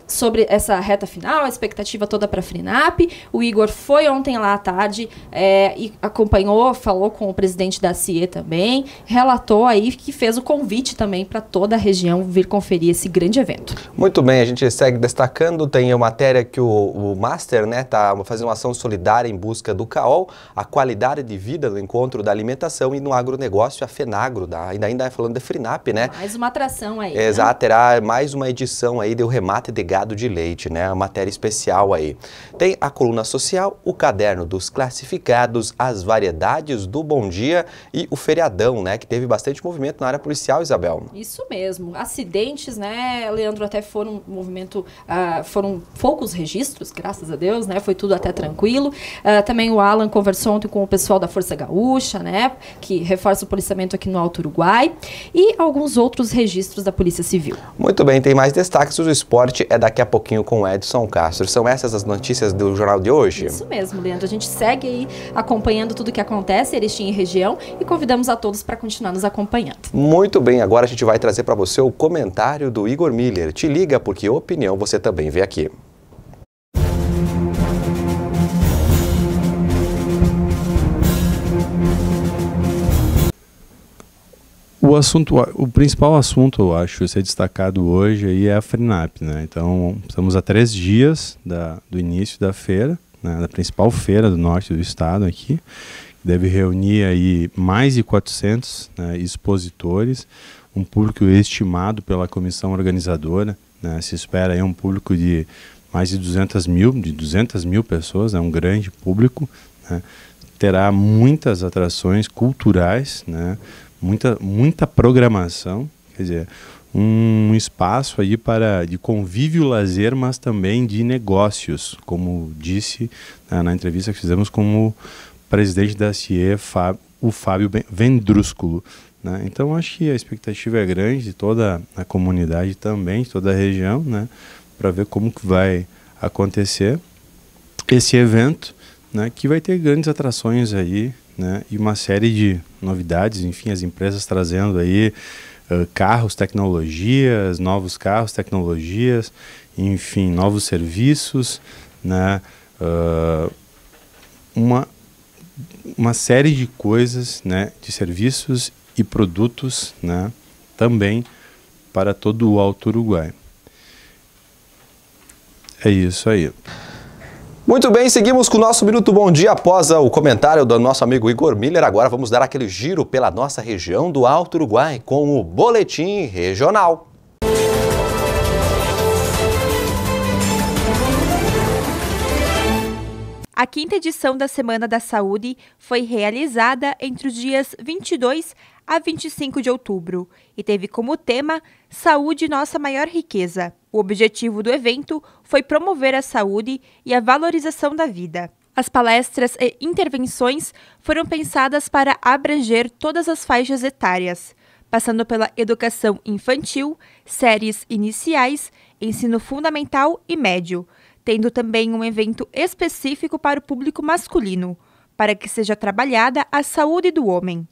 sobre essa reta final, a expectativa toda para a Frinap. O Igor foi ontem lá à tarde é, e acompanhou, falou com o presidente da C I E também, relatou aí que fez o convite também para toda a região vir conferir esse grande evento. Muito bem, a gente segue destacando, tem a matéria que o, o Master né, tá fazendo uma ação solidária em busca do C A O L, a qualidade de vida no encontro da alimentação e no agronegócio, a FENAGRO, da, ainda, ainda falando da Frinap, né? Mais uma atração aí. Exato, né? Terá mais uma edição aí do remate de gado de leite, né? Uma matéria especial aí. Tem a coluna social, o caderno dos classificados, as variedades do Bom Dia e o feriadão, né? Que teve bastante movimento na área policial, Isabel. Isso mesmo. Acidentes, né, Leandro, até foram um movimento, uh, foram poucos registros, graças a Deus, né? Foi tudo até tranquilo. Uh, também o Alan conversou ontem com o pessoal da Força Gaúcha, né? Que reforça o policiamento aqui no Alto Uruguai. E alguns outros registros da Polícia Civil. Muito bem, tem mais destaques. O esporte é daqui a pouquinho com o Edson Castro. São essas as notícias do Jornal de hoje? Isso mesmo, Leandro. A gente segue aí acompanhando tudo que acontece em Erechim e região e convidamos a todos para continuar nos acompanhando. Muito bem, agora a gente vai trazer para você o comentário do Igor Miller. Te liga porque opinião você também vê aqui. O assunto, o principal assunto, eu acho, a ser destacado hoje aí é a Frinap, né? Então, estamos a três dias da, do início da feira, né? Da principal feira do norte do estado aqui. Deve reunir aí mais de quatrocentos, né, expositores, um público estimado pela comissão organizadora, né? Se espera aí um público de mais de duzentas mil, de duzentas mil pessoas, é um grande público, né? Terá muitas atrações culturais, né? Muita, muita programação, quer dizer, um espaço aí para, de convívio, lazer, mas também de negócios, como disse né, na entrevista que fizemos com o presidente da C I E, Fábio, o Fábio Vendrúsculo. Né? Então, acho que a expectativa é grande de toda a comunidade também, de toda a região, né, para ver como que vai acontecer esse evento, né, que vai ter grandes atrações aí, né, e uma série de novidades, enfim, as empresas trazendo aí uh, carros, tecnologias, novos carros, tecnologias, enfim, novos serviços, né, uh, uma, uma série de coisas, né, de serviços e produtos, né, também para todo o Alto Uruguai. É isso aí. Muito bem, seguimos com o nosso Minuto Bom Dia após o comentário do nosso amigo Igor Miller. Agora vamos dar aquele giro pela nossa região do Alto Uruguai com o Boletim Regional. A quinta edição da Semana da Saúde foi realizada entre os dias vinte e dois a vinte e cinco de outubro e teve como tema Saúde, nossa maior riqueza. O objetivo do evento foi promover a saúde e a valorização da vida. As palestras e intervenções foram pensadas para abranger todas as faixas etárias, passando pela educação infantil, séries iniciais, ensino fundamental e médio, tendo também um evento específico para o público masculino, para que seja trabalhada a saúde do homem.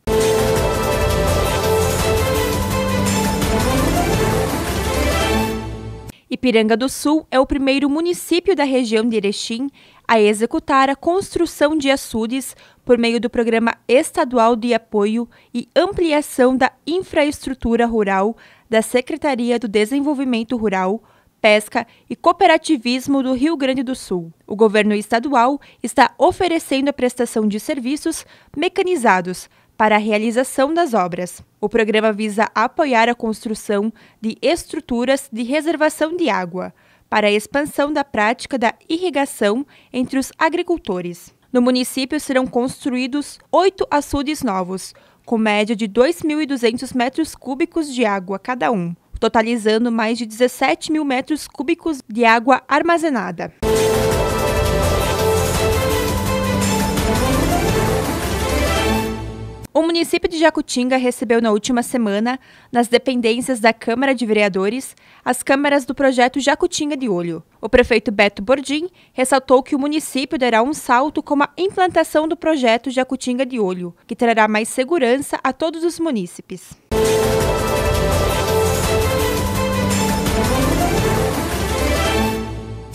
Ipiranga do Sul é o primeiro município da região de Erechim a executar a construção de açudes por meio do Programa Estadual de Apoio e Ampliação da Infraestrutura Rural da Secretaria do Desenvolvimento Rural, Pesca e Cooperativismo do Rio Grande do Sul. O governo estadual está oferecendo a prestação de serviços mecanizados para a realização das obras. O programa visa apoiar a construção de estruturas de reservação de água para a expansão da prática da irrigação entre os agricultores. No município serão construídos oito açudes novos, com média de dois mil e duzentos metros cúbicos de água cada um, totalizando mais de dezessete mil metros cúbicos de água armazenada. O município de Jacutinga recebeu na última semana, nas dependências da Câmara de Vereadores, as câmaras do projeto Jacutinga de Olho. O prefeito Beto Bordim ressaltou que o município dará um salto com a implantação do projeto Jacutinga de Olho, que trará mais segurança a todos os munícipes.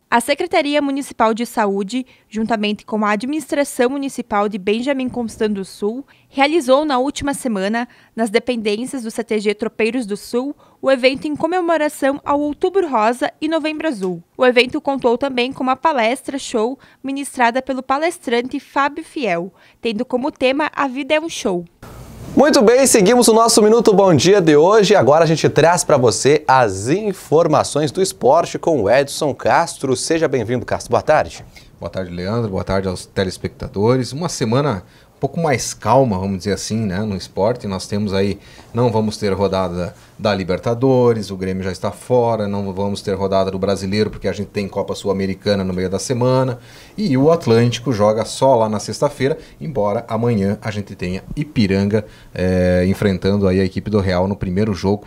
A Secretaria Municipal de Saúde, juntamente com a Administração Municipal de Benjamin Constant do Sul, realizou na última semana, nas dependências do C T G Tropeiros do Sul, o evento em comemoração ao Outubro Rosa e Novembro Azul. O evento contou também com uma palestra-show ministrada pelo palestrante Fábio Fiel, tendo como tema A Vida é um Show. Muito bem, seguimos o nosso Minuto Bom Dia de hoje. Agora a gente traz para você as informações do esporte com o Edson Castro. Seja bem-vindo, Castro. Boa tarde. Boa tarde, Leandro. Boa tarde aos telespectadores. Uma semana um pouco mais calma, vamos dizer assim, né, no esporte. Nós temos aí, não vamos ter rodada da Libertadores, o Grêmio já está fora, não vamos ter rodada do Brasileiro, porque a gente tem Copa Sul-Americana no meio da semana, e o Atlântico joga só lá na sexta-feira, embora amanhã a gente tenha Ipiranga é, enfrentando aí a equipe do Real no primeiro jogo,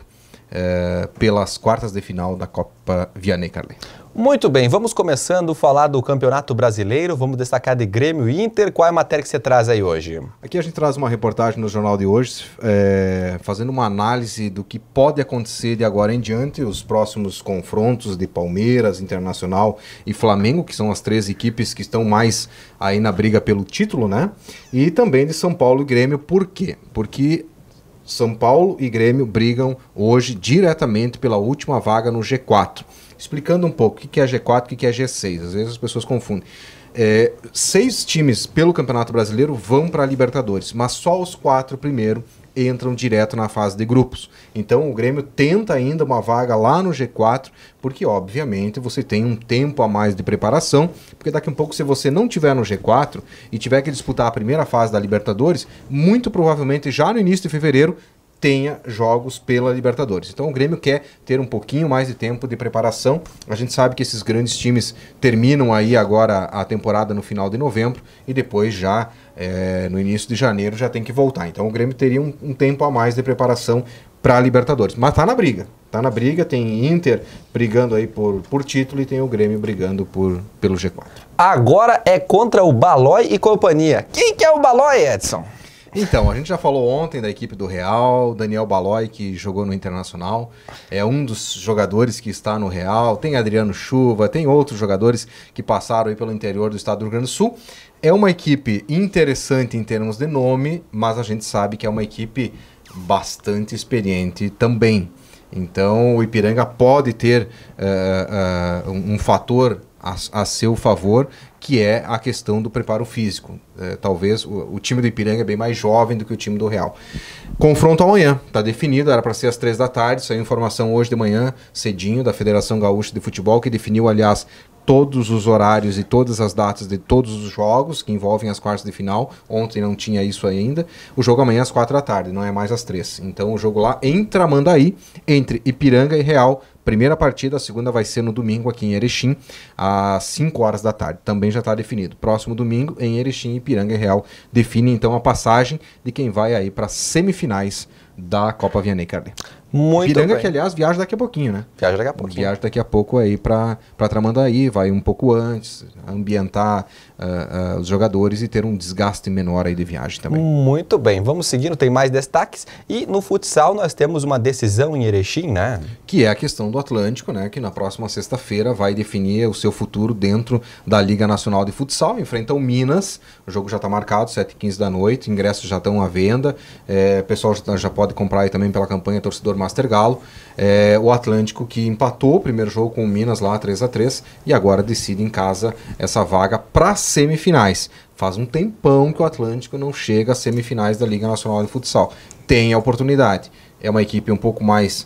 é, pelas quartas de final da Copa Vianney Carlet. Muito bem, vamos começando a falar do Campeonato Brasileiro, vamos destacar de Grêmio e Inter. Qual é a matéria que você traz aí hoje? Aqui a gente traz uma reportagem no Jornal de hoje, é, fazendo uma análise do que pode acontecer de agora em diante, os próximos confrontos de Palmeiras, Internacional e Flamengo, que são as três equipes que estão mais aí na briga pelo título, né? E também de São Paulo e Grêmio. Por quê? Porque São Paulo e Grêmio brigam hoje diretamente pela última vaga no G quatro. Explicando um pouco o que é G quatro e o que é G seis, às vezes as pessoas confundem. É, seis times pelo Campeonato Brasileiro vão para a Libertadores, mas só os quatro primeiro entram direto na fase de grupos. Então o Grêmio tenta ainda uma vaga lá no G quatro, porque obviamente você tem um tempo a mais de preparação, porque daqui a um pouco, se você não tiver no G quatro e tiver que disputar a primeira fase da Libertadores, muito provavelmente já no início de fevereiro tenha jogos pela Libertadores. Então o Grêmio quer ter um pouquinho mais de tempo de preparação. A gente sabe que esses grandes times terminam aí agora a temporada no final de novembro e depois já é, no início de janeiro já tem que voltar. Então o Grêmio teria um, um tempo a mais de preparação para a Libertadores. Mas tá na briga. Tá na briga, tem Inter brigando aí por, por título e tem o Grêmio brigando por, pelo G quatro. Agora é contra o Balói e companhia. Quem que é o Balói, Edson? Então, a gente já falou ontem da equipe do Real, Daniel Balói, que jogou no Internacional, é um dos jogadores que está no Real, tem Adriano Chuva, tem outros jogadores que passaram aí pelo interior do estado do Rio Grande do Sul. É uma equipe interessante em termos de nome, mas a gente sabe que é uma equipe bastante experiente também. Então, o Ipiranga pode ter uh, uh, um, um fator a, a seu favor, que é a questão do preparo físico. É, talvez o, o time do Ipiranga é bem mais jovem do que o time do Real. Confronto amanhã, está definido, era para ser às três da tarde, saiu informação hoje de manhã, cedinho, da Federação Gaúcha de Futebol, que definiu, aliás, todos os horários e todas as datas de todos os jogos que envolvem as quartas de final. Ontem não tinha isso ainda. O jogo amanhã às quatro da tarde, não é mais às três. Então o jogo lá em Tramandaí, entre Ipiranga e Real. Primeira partida, a segunda vai ser no domingo aqui em Erechim, às cinco horas da tarde. Também já está definido. Próximo domingo, em Erechim, Ipiranga e Real define então a passagem de quem vai aí para semifinais da Copa Vianney Carlet. Muito Ipiranga bem. que, aliás, viaja daqui a pouquinho, né? Viaja daqui a pouco. Viaja daqui a pouco aí para Tramandaí, vai um pouco antes, ambientar uh, uh, os jogadores e ter um desgaste menor aí de viagem também. Muito bem, vamos seguindo, tem mais destaques. E no futsal nós temos uma decisão em Erechim, né? Que é a questão do Atlântico, né? Que na próxima sexta-feira vai definir o seu futuro dentro da Liga Nacional de Futsal. Enfrenta o Minas, o jogo já está marcado, sete e quinze da noite, ingressos já estão à venda. É, o pessoal já, já pode comprar aí também pela campanha Torcedor Master Galo. É, o Atlântico que empatou o primeiro jogo com o Minas lá três a três e agora decide em casa essa vaga para semifinais. Faz um tempão que o Atlântico não chega às semifinais da Liga Nacional de Futsal. Tem a oportunidade. É uma equipe um pouco mais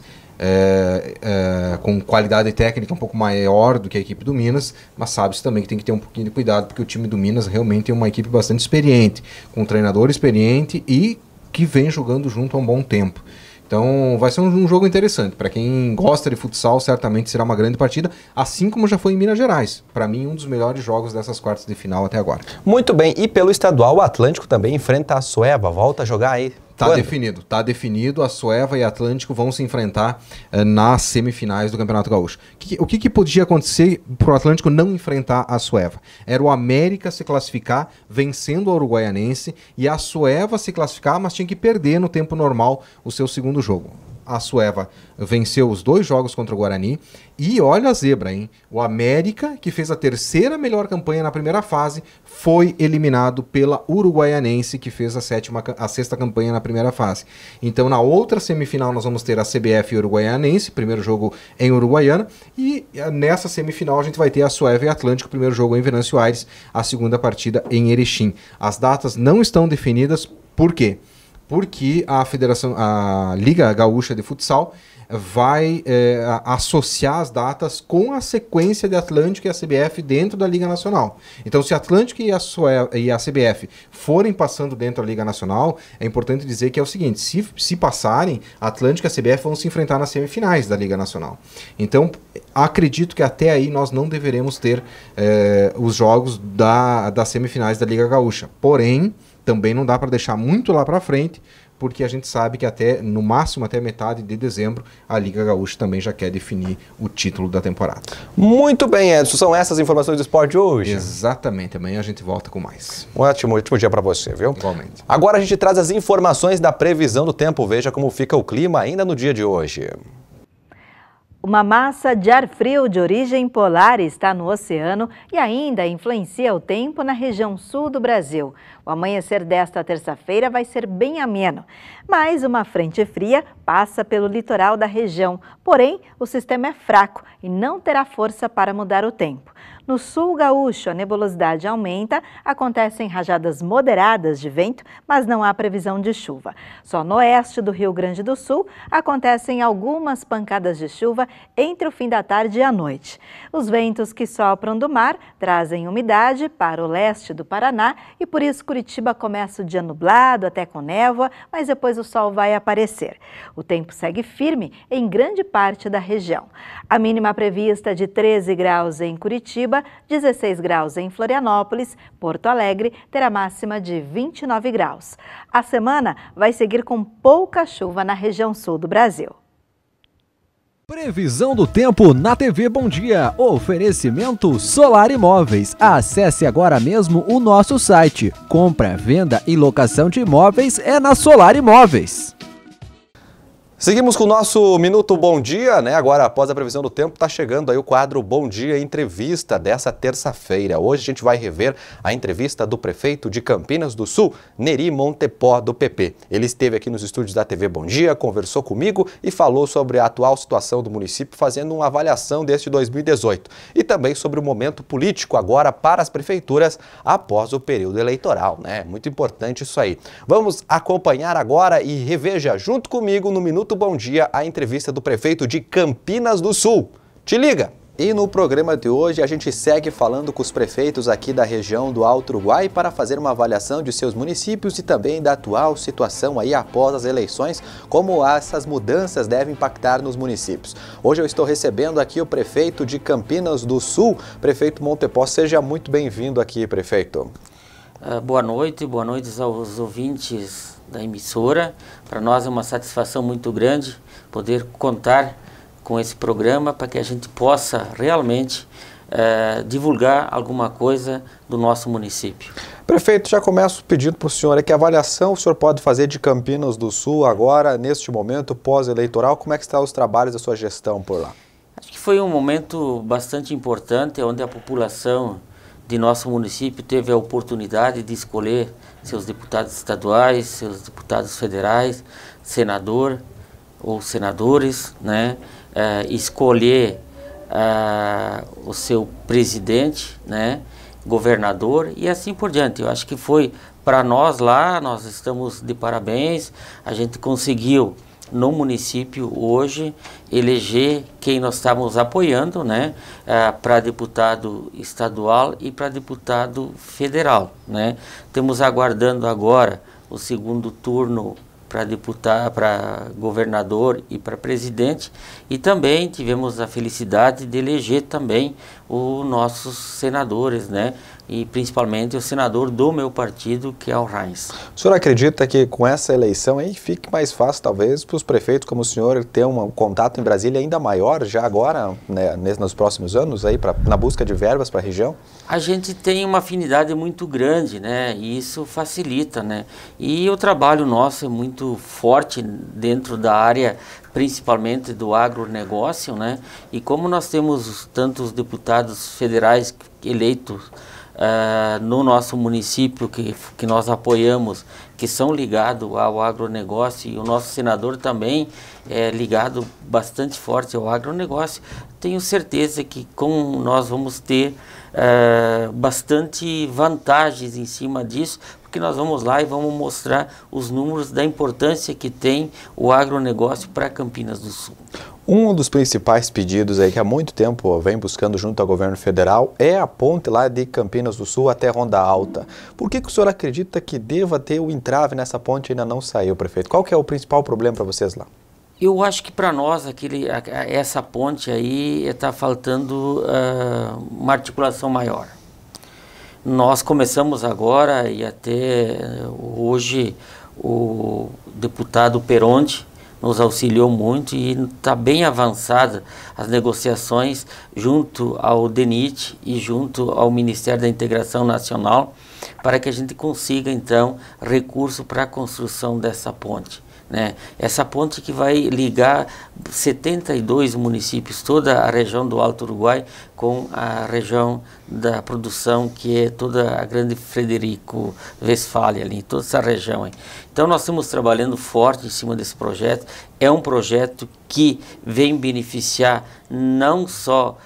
é, é, com qualidade técnica um pouco maior do que a equipe do Minas, mas sabe-se também que tem que ter um pouquinho de cuidado, porque o time do Minas realmente é uma equipe bastante experiente, com um treinador experiente e que vem jogando junto há um bom tempo. Então vai ser um, um jogo interessante. Para quem gosta de futsal, certamente será uma grande partida, assim como já foi em Minas Gerais. Para mim, um dos melhores jogos dessas quartas de final até agora. Muito bem, e pelo estadual, o Atlântico também enfrenta a Sueva, volta a jogar aí. Tá Quando? definido, tá definido. A Sueva e a Atlântico vão se enfrentar uh, nas semifinais do Campeonato Gaúcho. Que, o que, que podia acontecer pro Atlântico não enfrentar a Sueva? Era o América se classificar vencendo o Uruguaianense e a Sueva se classificar, mas tinha que perder no tempo normal o seu segundo jogo. a Sueva venceu os dois jogos contra o Guarani. E olha a zebra, hein? O América, que fez a terceira melhor campanha na primeira fase, foi eliminado pela Uruguaianense, que fez a, sétima, a sexta campanha na primeira fase. Então, na outra semifinal, nós vamos ter a C B F e Uruguaianense, primeiro jogo em Uruguaiana. E nessa semifinal, a gente vai ter a Sueva e Atlântico, primeiro jogo em Venâncio Aires, a segunda partida em Erechim. As datas não estão definidas, por quê? Porque a Federação, a Liga Gaúcha de Futsal vai é, associar as datas com a sequência de Atlântico e a C B F dentro da Liga Nacional. Então, se Atlântico e a, Sueva, e a C B F forem passando dentro da Liga Nacional, é importante dizer que é o seguinte, se, se passarem, Atlântico e a C B F vão se enfrentar nas semifinais da Liga Nacional. Então, acredito que até aí nós não deveremos ter é, os jogos da, das semifinais da Liga Gaúcha. Porém, também não dá para deixar muito lá para frente, porque a gente sabe que até, no máximo até metade de dezembro, a Liga Gaúcha também já quer definir o título da temporada. Muito bem, Edson. São essas informações do esporte de hoje? Exatamente. Amanhã a gente volta com mais. Um ótimo, ótimo dia para você, viu? Igualmente. Agora a gente traz as informações da previsão do tempo. Veja como fica o clima ainda no dia de hoje. Uma massa de ar frio de origem polar está no oceano e ainda influencia o tempo na região sul do Brasil. O amanhecer desta terça-feira vai ser bem ameno, mas uma frente fria passa pelo litoral da região. Porém, o sistema é fraco e não terá força para mudar o tempo. No sul gaúcho, a nebulosidade aumenta, acontecem rajadas moderadas de vento, mas não há previsão de chuva. Só no oeste do Rio Grande do Sul acontecem algumas pancadas de chuva entre o fim da tarde e a noite. Os ventos que sopram do mar trazem umidade para o leste do Paraná e por isso Curitiba começa o dia nublado, até com névoa, mas depois o sol vai aparecer. O tempo segue firme em grande parte da região. A mínima prevista de treze graus em Curitiba, dezesseis graus em Florianópolis, Porto Alegre terá máxima de vinte e nove graus. A semana vai seguir com pouca chuva na região sul do Brasil. Previsão do tempo na T V Bom Dia. Oferecimento Solar Imóveis. Acesse agora mesmo o nosso site. Compra, venda e locação de imóveis é na Solar Imóveis. Seguimos com o nosso Minuto Bom Dia, né? Agora, após a previsão do tempo, está chegando aí o quadro Bom Dia Entrevista dessa terça-feira. Hoje a gente vai rever a entrevista do prefeito de Campinas do Sul, Neri Montepó, do P P. Ele esteve aqui nos estúdios da T V Bom Dia, conversou comigo e falou sobre a atual situação do município, fazendo uma avaliação deste dois mil e dezoito. E também sobre o momento político agora para as prefeituras após o período eleitoral, né? Muito importante isso aí. Vamos acompanhar agora e reveja junto comigo no Minuto Bom Dia a entrevista do prefeito de Campinas do Sul. Te liga! E no programa de hoje a gente segue falando com os prefeitos aqui da região do Alto Uruguai para fazer uma avaliação de seus municípios e também da atual situação aí após as eleições, como essas mudanças devem impactar nos municípios. Hoje eu estou recebendo aqui o prefeito de Campinas do Sul, prefeito Montepó. Seja muito bem-vindo aqui, prefeito. Uh, boa noite, boa noite aos ouvintes da emissora. Para nós é uma satisfação muito grande poder contar com esse programa para que a gente possa realmente eh, divulgar alguma coisa do nosso município. Prefeito, já começo pedindo para o senhor, é que avaliação o senhor pode fazer de Campinas do Sul agora, neste momento pós-eleitoral, como é que estão os trabalhos da sua gestão por lá? Acho que foi um momento bastante importante, onde a população de nosso município teve a oportunidade de escolher seus deputados estaduais, seus deputados federais, senador ou senadores, né? Uh, escolher uh, o seu presidente, né? Governador e assim por diante. Eu acho que foi para nós lá, nós estamos de parabéns, a gente conseguiu no município hoje eleger quem nós estávamos apoiando, né, uh, para deputado estadual e para deputado federal, né. Estamos aguardando agora o segundo turno para deputado, para governador e para presidente, e também tivemos a felicidade de eleger também os nossos senadores, né, e principalmente o senador do meu partido, que é o Reins. O senhor acredita que com essa eleição aí fique mais fácil, talvez, para os prefeitos como o senhor ter um contato em Brasília ainda maior, já agora, né, nos próximos anos, aí, pra, na busca de verbas para a região? A gente tem uma afinidade muito grande, né, e isso facilita, né, e o trabalho nosso é muito forte dentro da área, principalmente do agronegócio, né, e como nós temos tantos deputados federais eleitos Uh, no nosso município que, que nós apoiamos, que são ligados ao agronegócio, e o nosso senador também é ligado bastante forte ao agronegócio, tenho certeza que com nós vamos ter uh, bastante vantagens em cima disso, porque nós vamos lá e vamos mostrar os números da importância que tem o agronegócio para Campinas do Sul. Um dos principais pedidos aí que há muito tempo vem buscando junto ao governo federal é a ponte lá de Campinas do Sul até Ronda Alta. Por que que o senhor acredita que deva ter o entrave nessa ponte e ainda não saiu, prefeito? Qual que é o principal problema para vocês lá? Eu acho que para nós aquele, essa ponte aí está faltando uh, uma articulação maior. Nós começamos agora e até hoje o deputado Peronte nos auxiliou muito e está bem avançada as negociações junto ao DENIT e junto ao Ministério da Integração Nacional para que a gente consiga então recurso para a construção dessa ponte. Né? Essa ponte que vai ligar setenta e dois municípios, toda a região do Alto Uruguai com a região da produção, que é toda a grande Frederico Westphalia ali, toda essa região aí. Então nós estamos trabalhando forte em cima desse projeto. É um projeto que vem beneficiar não só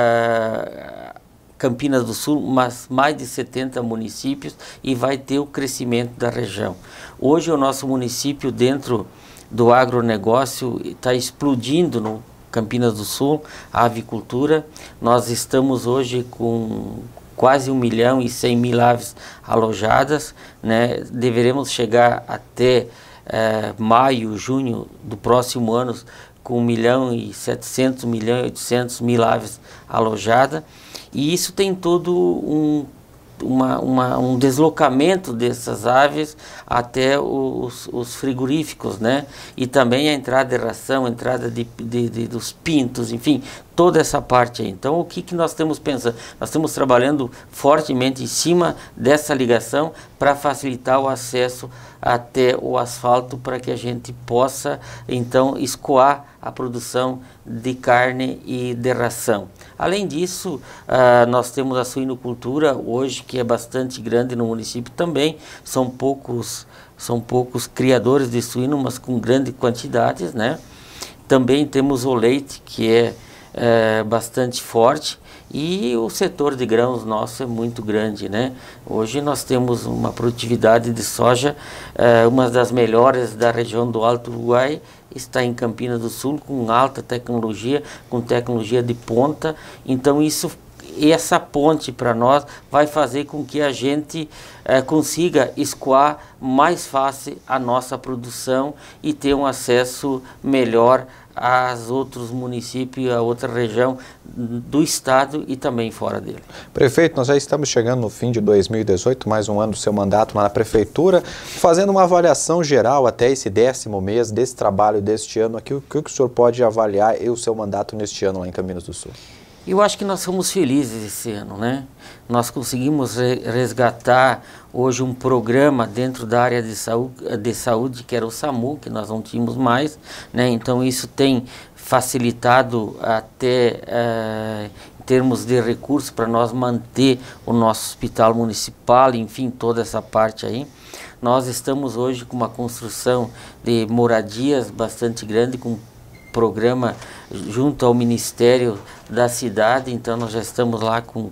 uh, Campinas do Sul, mas mais de setenta municípios, e vai ter o crescimento da região. Hoje o nosso município, dentro do agronegócio, está explodindo no Campinas do Sul, a avicultura. Nós estamos hoje com quase um milhão e cem mil aves alojadas, né? Deveremos chegar até eh, maio, junho do próximo ano com um milhão e setecentos, um milhão e oitocentos mil aves alojadas. E isso tem todo um, uma, uma, um deslocamento dessas aves até os, os frigoríficos, né? E também a entrada de ração, a entrada de, de, de, dos pintos, enfim, toda essa parte aí. Então, o que, que nós estamos pensando? Nós estamos trabalhando fortemente em cima dessa ligação para facilitar o acesso até o asfalto, para que a gente possa, então, escoar a produção de carne e de ração. Além disso, uh, nós temos a suinocultura hoje, que é bastante grande no município também. São poucos, são poucos criadores de suíno, mas com grandes quantidades, né? Também temos o leite, que é É, bastante forte, e o setor de grãos nosso é muito grande, né? Hoje nós temos uma produtividade de soja, é, uma das melhores da região do Alto Uruguai, está em Campinas do Sul, com alta tecnologia, com tecnologia de ponta. Então isso, essa ponte para nós vai fazer com que a gente é, consiga escoar mais fácil a nossa produção e ter um acesso melhor aos outros municípios, a outra região do estado e também fora dele. Prefeito, nós já estamos chegando no fim de dois mil e dezoito, mais um ano do seu mandato lá na prefeitura, fazendo uma avaliação geral até esse décimo mês desse trabalho deste ano aqui, o que o senhor pode avaliar e o seu mandato neste ano lá em Campinas do Sul? Eu acho que nós fomos felizes esse ano, né? Nós conseguimos resgatar hoje um programa dentro da área de saúde, de saúde, que era o SAMU, que nós não tínhamos mais, né? Então isso tem facilitado até uh, em termos de recursos para nós manter o nosso hospital municipal, enfim, toda essa parte aí. Nós estamos hoje com uma construção de moradias bastante grande, com programa junto ao Ministério da Cidade, então nós já estamos lá com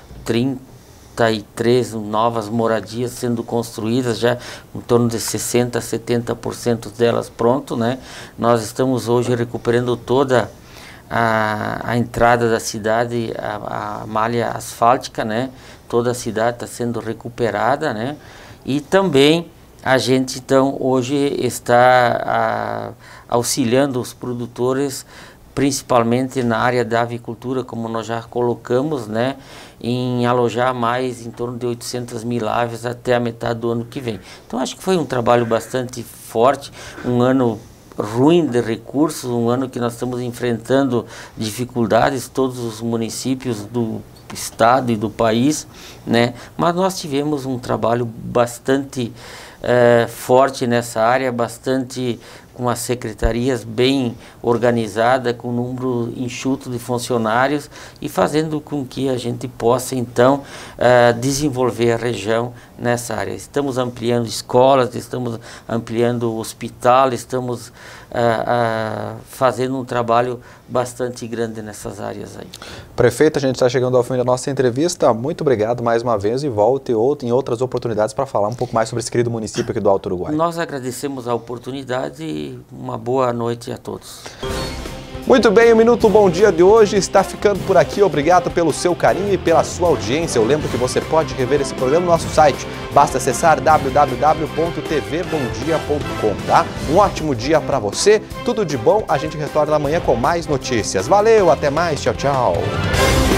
trinta e três novas moradias sendo construídas, já em torno de sessenta a setenta por cento delas pronto, né? Nós estamos hoje recuperando toda a, a entrada da cidade, a, a malha asfáltica, né? Toda a cidade está sendo recuperada, né? E também a gente então hoje está a, auxiliando os produtores principalmente na área da avicultura, como nós já colocamos, né, em alojar mais em torno de oitocentas mil aves até a metade do ano que vem. Então acho que foi um trabalho bastante forte, um ano ruim de recursos, um ano que nós estamos enfrentando dificuldades, todos os municípios do estado e do país, né? Mas nós tivemos um trabalho bastante é, forte nessa área, bastante com as secretarias bem organizadas, com um número enxuto de funcionários e fazendo com que a gente possa, então, uh, desenvolver a região nessa área. Estamos ampliando escolas, estamos ampliando hospital, estamos uh, uh, fazendo um trabalho bastante grande nessas áreas aí. Prefeito, a gente está chegando ao fim da nossa entrevista. Muito obrigado mais uma vez e volte em outras oportunidades para falar um pouco mais sobre esse querido município aqui do Alto Uruguai. Nós agradecemos a oportunidade e uma boa noite a todos. Muito bem, o Minuto Bom Dia de hoje está ficando por aqui. Obrigado pelo seu carinho e pela sua audiência. Eu lembro que você pode rever esse programa no nosso site. Basta acessar w w w ponto t v bom dia ponto com, tá? Um ótimo dia para você, tudo de bom. A gente retorna amanhã com mais notícias. Valeu, até mais, tchau, tchau.